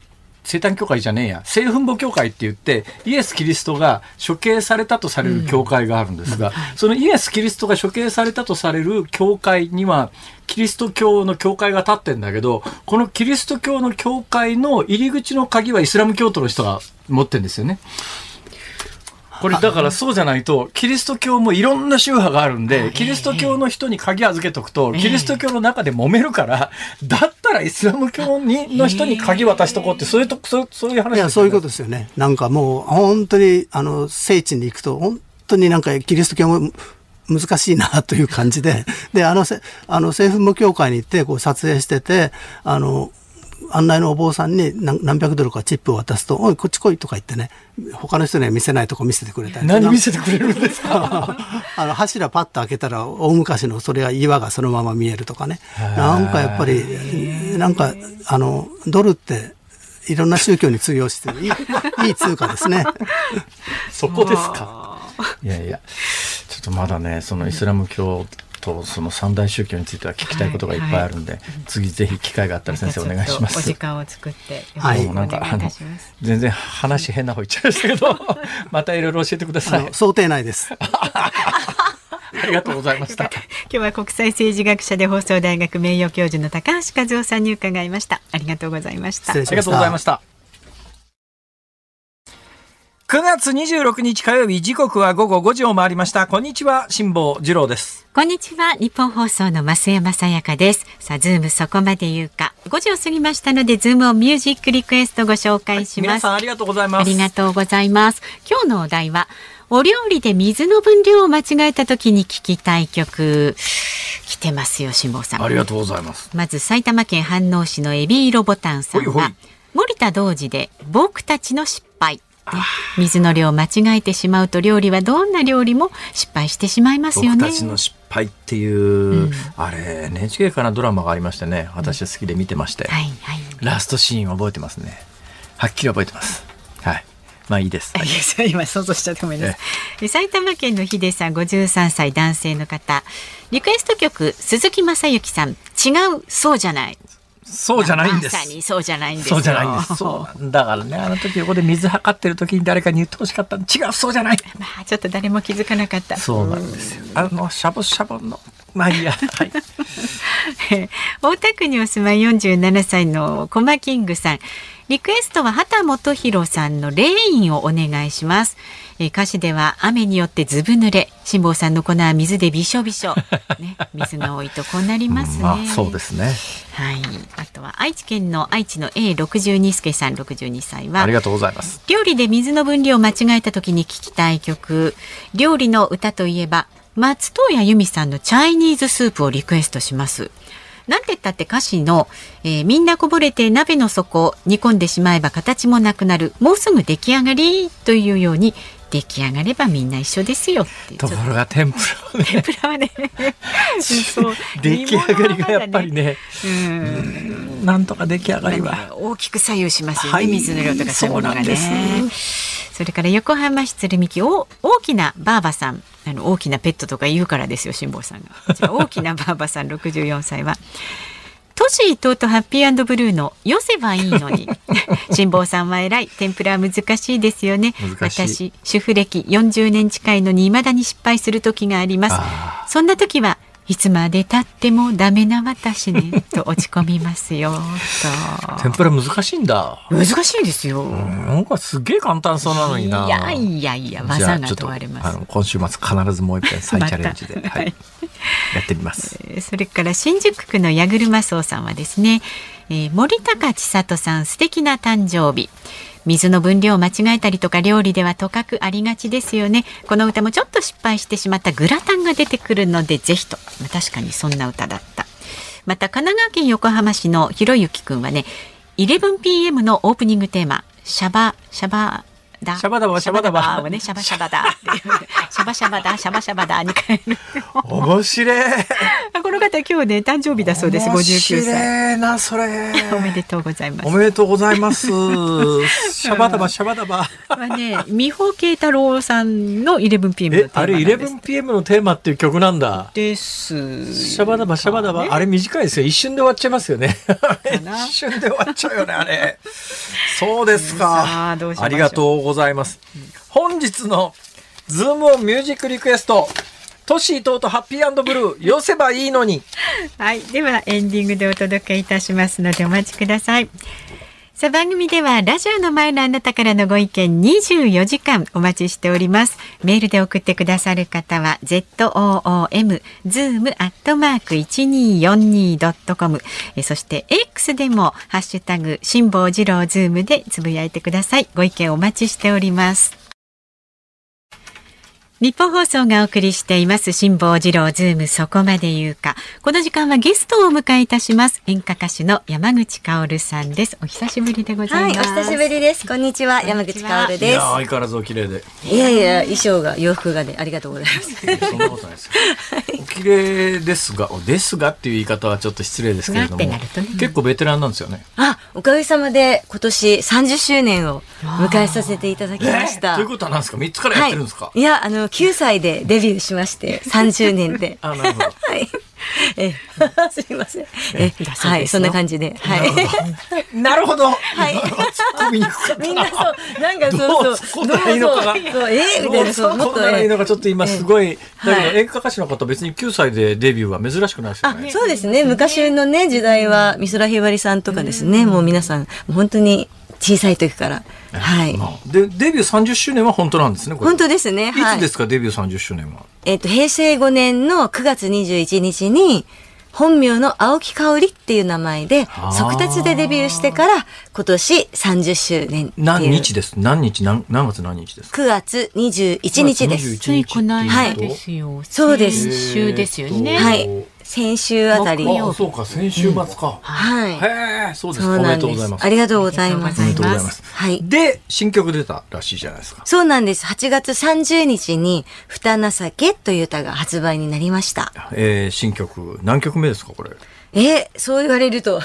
生誕教会じゃねえや、聖墳墓教会って言ってイエス・キリストが処刑されたとされる教会があるんですが、そのイエス・キリストが処刑されたとされる教会にはキリスト教の教会が立ってんだけど、このキリスト教の教会の入り口の鍵はイスラム教徒の人が持ってるんですよね。これだからそうじゃないと、キリスト教もいろんな宗派があるんで、キリスト教の人に鍵預けとくと、キリスト教の中で揉めるから、だったらイスラム教の人に鍵渡しとこうって、そういう話ですよね。 いや、そういうことですよね。なんかもう、本当に、聖地に行くと、本当になんかキリスト教も難しいなという感じで、で、聖墳墓教会に行って、こう撮影してて、案内のお坊さんに何百ドルかチップを渡すと、おい、こっち来いとか言ってね、他の人には見せないとこ見せてくれたり。 何見せてくれるんですか？ 柱パッと開けたら、大昔のそれは岩がそのまま見えるとかね。なんかやっぱり、なんか、ドルって、いろんな宗教に通用してるいい通貨ですね。 そこですか？いやいや、ちょっとまだね、そのイスラム教とその三大宗教については聞きたいことがいっぱいあるんで、次ぜひ機会があったら先生お願いします。 お時間を作ってよろしくお願いいたします。 全然話変な方言っちゃいましたけどまたいろいろ教えてください。 想定内ですありがとうございました。 今日は国際政治学者で放送大学名誉教授の高橋和夫さんに伺いました。ありがとうございました。 ありがとうございました。9月26日火曜日、時刻は午後5時を回りました。こんにちは、辛坊治郎です。 こんにちは、日本放送の増山さやかです。さあ、ズームそこまで言うか。5時を過ぎましたので、ズームをミュージックリクエストご紹介します。 皆さんありがとうございます。 ありがとうございます。今日のお題は、お料理で水の分量を間違えた時に聴きたい曲。来てますよ、辛坊さん。 ありがとうございます。 まず、埼玉県飯能市のエビ色ボタンさんは、森田童子で僕たちの失敗。水の量を間違えてしまうと料理はどんな料理も失敗してしまいますよね。 僕たちの失敗っていう、あれ NHK からドラマがありましてね、私は好きで見てまして、ラストシーン覚えてますね。はっきり覚えてます。はい、まあいいです。 今想像しちゃってもいいです。埼玉県のヒデさん、53歳男性の方、リクエスト曲鈴木雅之さん、違うそうじゃない。 そうじゃないんです。 まさにそうじゃないんですよ。 そうじゃないんです。そうだからね、あの時横で水測ってる時に誰かに言ってほしかった。違う、そうじゃない。 まあちょっと誰も気づかなかった。 そうなんですよ。シャボシャボのまあいいや。はい。 大田区にお住まい47歳のコマキングさん。リクエストは畑基博さんのレインをお願いします。歌詞では雨によってずぶ濡れ、辛坊さんの粉は水でびしょびしょ、ね、水が多いとこうなりますね。 そうですね。 はい。あとは愛知県の愛知の A62 助さん62歳は、 ありがとうございます。 料理で水の分量を間違えた時に聴きたい曲、料理の歌といえば松任谷由実さんのチャイニーズスープをリクエストします。なんて言ったって歌詞の、みんなこぼれて鍋の底煮込んでしまえば形もなくなる、もうすぐ出来上がりというように、出来上がればみんな一緒ですよって。 ところが天ぷらはねそう出来上がりがやっぱりね、なんとか出来上がりは大きく左右しますよね、水の量とかそういうものがね。それから横浜市鶴見区大きなばあばさん、大きなペットとか言うからですよ、辛坊さんが。こちら大きなばあばさん64歳はトシ伊藤とハッピー&ブルーのよせばいいのに辛坊さんは偉い。天ぷらは難しいですよね。私主婦歴40年近いのに未だに失敗する時があります。そんな時はいつまで経ってもダメな私ねと落ち込みますよと。 天ぷら難しいんだ。 難しいですよ。 なんかすげえ簡単そうなのにな。 いや技が問われます。 今週末必ずもう一遍再チャレンジで、はい、やってみます。 それから新宿区の矢車荘さんはですね、森高千里さん素敵な誕生日。水の分量を間違えたりとか料理ではとかくありがちですよね。この歌もちょっと失敗してしまったグラタンが出てくるのでぜひと。確かにそんな歌だった。また神奈川県横浜市のひろゆきくんはね、 11PM のオープニングテーマシャバだシャバダバシャバダバをね、シャバシャバだっていうシャバシャバだシャバシャバだに変える。 面白い。 この方今日ね誕生日だそうです。59歳。 面白いなそれ。 おめでとうございます。 おめでとうございます。シャバダバシャバダバはね、美穂慶太郎さんの 11PM のテーマなんです。 あれ 11PM のテーマっていう曲なんだ。 です。 シャバダバシャバダバ、あれ短いですよ。一瞬で終わっちゃいますよね。一瞬で終わっちゃうよねあれ。 そうですか。ありがとうございます。本日のズームオンミュージックリクエスト、トシーとハッピー&ブルー、寄せばいいのに。 はい、ではエンディングでお届けいたしますのでお待ちください。さあ、番組ではラジオの前のあなたからのご意見24時間お待ちしております。メールで送ってくださる方は zoom@1242.com、 そして X でもハッシュタグ辛坊治郎ズームでつぶやいてください。ご意見お待ちしております。日本放送がお送りしています辛坊治郎ズームそこまで言うか。この時間はゲストをお迎えいたします。演歌歌手の山口薫さんです。お久しぶりでございます。 はい、お久しぶりです。こんにちは、山口薫です。いや、 相変わらずお綺麗で。 いやいや、衣装が洋服がでありがとうございます。 そんなことないです。お綺麗ですがっていう言い方はちょっと失礼ですけれども、結構ベテランなんですよね。 おかげさまで今年30周年を迎えさせていただきました。 ということは何ですか？3つからやってるんですか？ いや、9歳でデビューしまして30年で。 なるほど。 はい。すみません。はい、そんな感じで。はい。 なるほど。 はい。みんなそう、なんかそうどう突っ込んだらいいのかが。 みたいな、そう、 もっといいのかちょっと今すごい。だけど演歌歌手の方別に9歳でデビューは珍しくないですよね。 そうですね。昔のね時代は美空ひばりさんとかですね。もう皆さん本当に小さい時から。はい。 でデビュー30周年は本当なんですね。 本当ですね。 いつですかデビュー30周年は？ 平成5年の9月21日に本名の青木香織っていう名前で速達でデビューしてから今年30周年。 何日です？何月何日ですか？ 9 月21日です。 ついこの間ですよ。はい、そうです。先週ですよね。 はい。先週あたり。 そうか、先週末か。 はい。 へえ、そうですか。おめでとうございます。 ありがとうございます。 おめでとうございます。 はい。 で、新曲出たらしいじゃないですか。 そうなんです。8月30日に、ふたなさけという歌が発売になりました。 新曲、何曲目ですか、これ？ そう言われると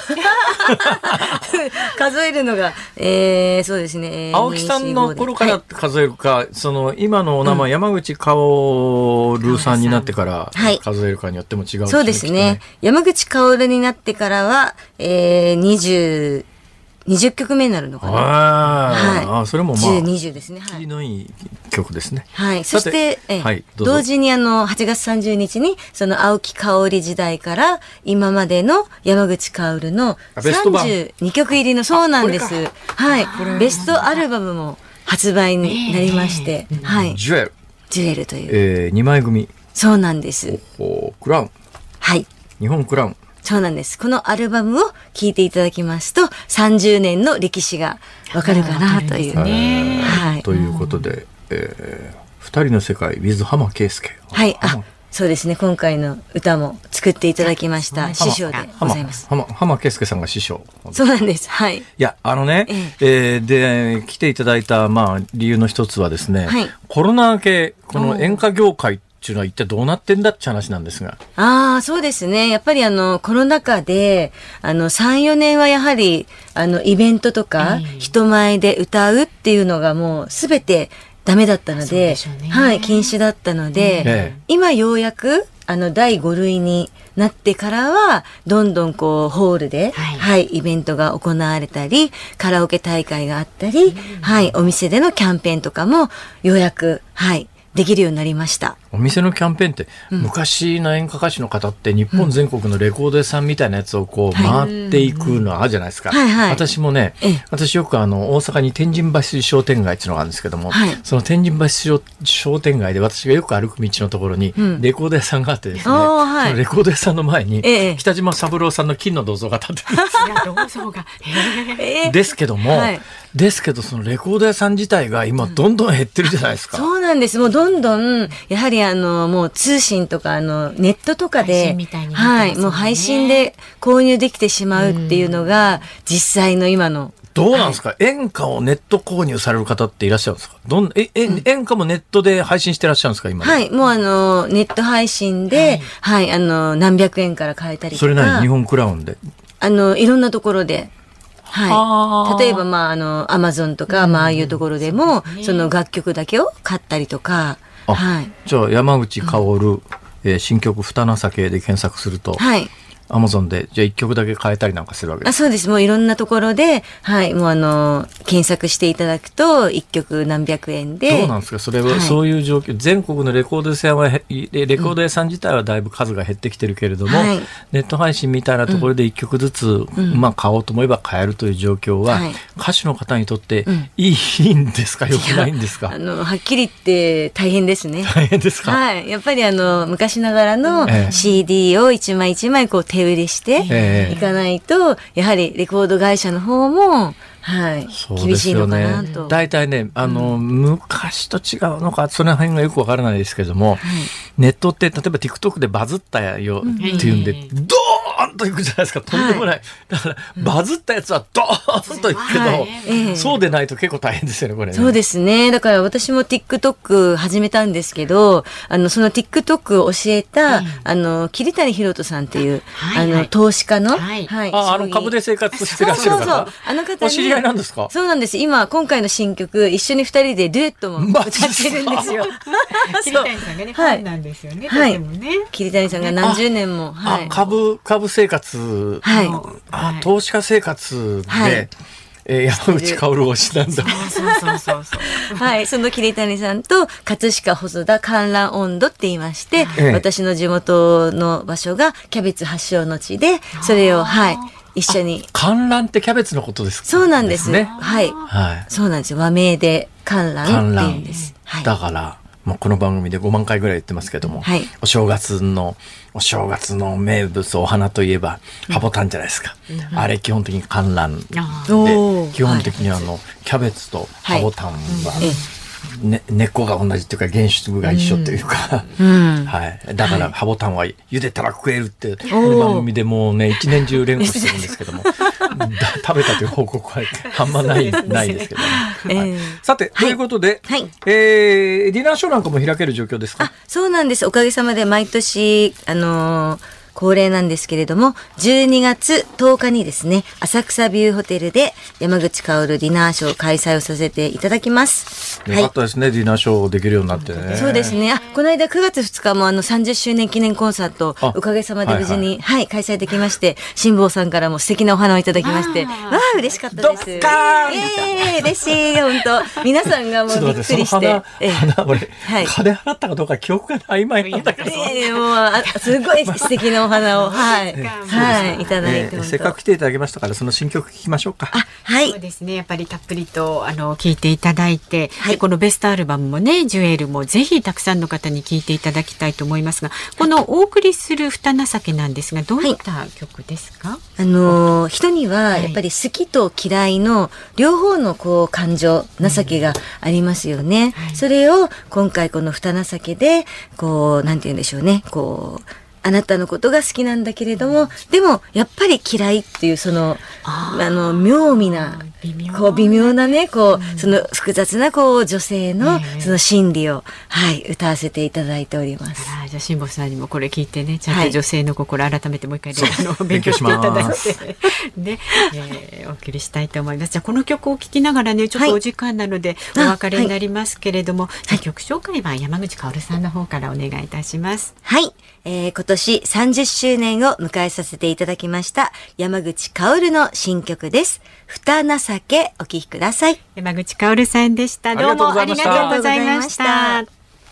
数えるのが、そうですね。 青木さんの頃から数えるか、はい、その今のお名前、山口薫さんになってから数えるかによっても違う、 そうですね。山口薫になってからは、20曲目になるのかな。 はい。それもまあ 20ですね。 切りのいい曲ですね。 はい。そして、同時に8月30日にその青木香織時代から今までの山口薫の32曲入りの、そうなんです。はい。ベストアルバムも発売になりまして、はい。 ジュエルという。 2枚組。 そうなんです。 クラウン。 はい。 日本クラウン。 そうなんです。このアルバムを聴いていただきますと、30年の歴史がわかるかなという。 はい。ということで、二人の世界 with 浜圭介。 はい。そうですね。今回の歌も作っていただきました師匠でございます。 浜圭介さんが師匠。 そうなんです。はい。 いや、で、来ていただいた、理由の一つはですね、はい、コロナ明け、この演歌業界っていうのは一体どうなってんだって話なんですが。 そうですね。やっぱりコロナ禍で、3、4年はやはり、イベントとか、人前で歌うっていうのがもうすべてダメだったので、はい、禁止だったので、今ようやく、第5類になってからは、どんどんホールで、はい、イベントが行われたり、カラオケ大会があったり、はい、お店でのキャンペーンとかも、ようやく、はい、できるようになりました。 お店のキャンペーンって、昔の演歌歌手の方って日本全国のレコード屋さんみたいなやつを回っていくのあるじゃないですか。私もね、私よく大阪に天神橋商店街っていうのがあるんですけども、その天神橋商店街で私がよく歩く道のところにレコード屋さんがあってですね、そのレコード屋さんの前に北島三郎さんの金の銅像が立ってるんですよ。ですけども、そのレコード屋さん自体が今どんどん減ってるじゃないですか。 そうなんです。もうどんどんやはりもう通信とかネットとかで、はい、もう配信で購入できてしまうっていうのが実際の今の。 どうなんですか、演歌をネット購入される方っていらっしゃるんですか？演歌もネットで配信してらっしゃるんですか今？ はい、もうネット配信で、はい、何百円から買えたりとか。 それなり日本クラウンでいろんなところで。はい。例えば、アマゾンとか、ああいうところでも、その楽曲だけを買ったりとか。はい。 じゃあ、山口薫、新曲、ふたなさけで検索すると、はい。 アマゾンでじゃあ1曲だけ変えたりなんかするわけですか？ そうです。もういろんなところで、はい、もう検索していただくと1曲何百円で。 どうなんですかそれは、そういう状況、全国のレコード屋さんはレコード屋さん自体はだいぶ数が減ってきてるけれども、ネット配信みたいなところで1曲ずつ、買おうと思えば買えるという状況は、歌手の方にとっていいんですか、良くないんですか？ はっきり言って大変ですね。 大変ですか？ はい。やっぱり昔ながらの CD を一枚一枚こう手売りしていかないと、やはりレコード会社の方も、はい、厳しいのかなと。 大体ね、昔と違うのか、その辺がよくわからないですけれども、ネットって、例えば TikTok でバズったよっていうんで、ドーンといくじゃないですか、とんでもない。だから、バズったやつはドーンといくけど、そうでないと結構大変ですよね、これね。 そうですね。だから私も TikTok 始めたんですけど、その TikTok を教えた、桐谷博人さんっていう、投資家の、 株で生活してらっしゃる方。 そう。方お知り合いなんですか？ そうなんです。今回の新曲、一緒に2人でデュエットも歌ってるんですよ。 桐谷さんがね、ファンなんですよね。はい。 桐谷さんが何十年も。 株生活、投資家生活で、山口薫推しなんだ。 そう。はい。その桐谷さんと、葛飾細田観覧温度って言いまして、私の地元の場所がキャベツ発祥の地で、それを、一緒に。 観覧ってキャベツのことですか？ そうなんですね。はい。そうなんですよ。和名で観覧って言うんです。 だから、この番組で5万回ぐらい言ってますけども、お正月の名物お花といえばハボタンじゃないですか。あれ基本的に観覧で、基本的にキャベツとハボタンは、根っこが同じというか原種が一緒というか、だからハボタンは茹でたら食えるってこの番組でもうね一年中連呼してるんですけども食べたという報告はあんまないですけどね。さてということで、ディナーショーなんかも開ける状況ですか？ そうなんです。おかげさまで毎年恒例なんですけれども、12月10日にですね、浅草ビューホテルで山口薫ディナーショー開催をさせていただきます。 よかったですね、ディナーショーできるようになってね。 そうですね。この間9月2日も30周年記念コンサート、おかげさまで無事に、開催できまして、辛坊さんからも素敵なお花をいただきまして、嬉しかったです。嬉しい、本当。皆さんがもうびっくりして。花、 俺、金払ったかどうか記憶が曖昧なんだけど。 すごい素敵なお花を、いただいて、 せっかく来ていただきましたからその新曲聴きましょうか。 そうですね。やっぱりたっぷりと聴いていただいて、このベストアルバムもね、ジュエルもぜひたくさんの方に聴いていただきたいと思いますが、このお送りする二情けなんですが、どういった曲ですか？ 人にはやっぱり好きと嫌いの両方の感情、情けがありますよね。それを今回この二情けでなんて言うんでしょうね、あなたのことが好きなんだけれども、でもやっぱり嫌いっていう妙味な微妙なねその複雑な女性のその心理を歌わせていただいております。 じゃあ辛坊さんにもこれ聞いてね、ちゃんと女性の心改めてもう一回勉強していただいてで、お送りしたいと思います。じゃあこの曲を聴きながらね、ちょっとお時間なのでお別れになりますけれども、じゃあ曲紹介は山口薫さんの方からお願いいたします。 今年30周年を迎えさせていただきました山口薫の新曲です。二情けお聴きください。 山口薫さんでした。どうもありがとうございました。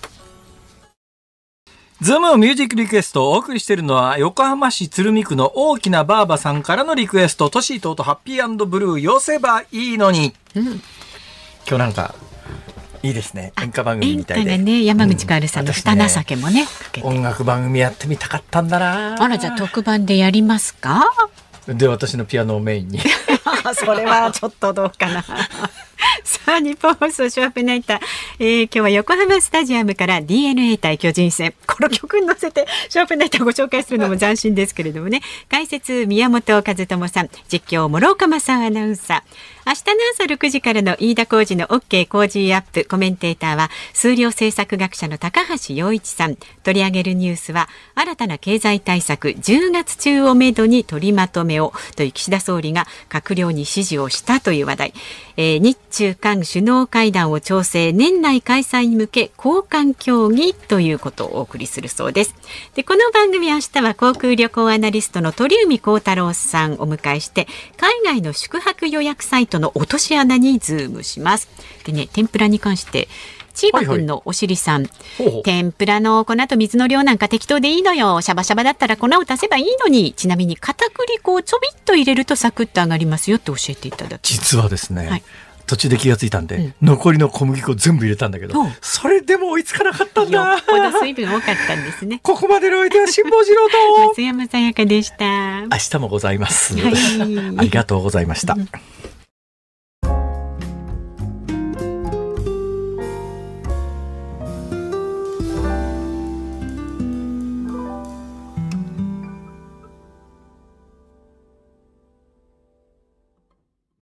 ズームミュージックリクエストをお送りしているのは横浜市鶴見区の大きなバーバさんからのリクエスト、トシートとハッピー&ブルー寄せばいいのに、今日なんかいいですね。演歌番組みたいで、 ね、山口薫さんの二情けもね、 音楽番組やってみたかったんだな。 じゃあ特番でやりますか？ で私のピアノをメインにそれはちょっとどうかなさあ日本放送ショーアップナイター、今日は横浜スタジアムから DNA 対巨人戦、この曲に乗せてショーアップナイターをご紹介するのも斬新ですけれどもね、解説宮本和智さん、実況諸岡正アナウンサー、明日の朝6時からの飯田浩司の OK 工事アップ、コメンテーターは数量政策学者の高橋洋一さん。取り上げるニュースは新たな経済対策10月中をめどに取りまとめをという岸田総理が閣僚に指示をしたという話題、日中中韓首脳会談を調整、年内開催に向け交換協議ということをお送りするそうです。で、この番組明日は航空旅行アナリストの鳥海高太郎さんをお迎えして、海外の宿泊予約サイトの落とし穴にズームします。でね、天ぷらに関してチーバくんのお尻さん、天ぷらの粉と水の量なんか適当でいいのよ、シャバシャバだったら粉を足せばいいのに、ちなみに片栗粉をちょびっと入れるとサクッと上がりますよって教えていただき、 実はですね、途中で気がついたんで、残りの小麦粉全部入れたんだけど、それでも追いつかなかったんだ。 よっぽど水分多かったんですね。 ここまでのお相手は辛坊治郎と松山さやかでした。 明日もございます、ありがとうございました。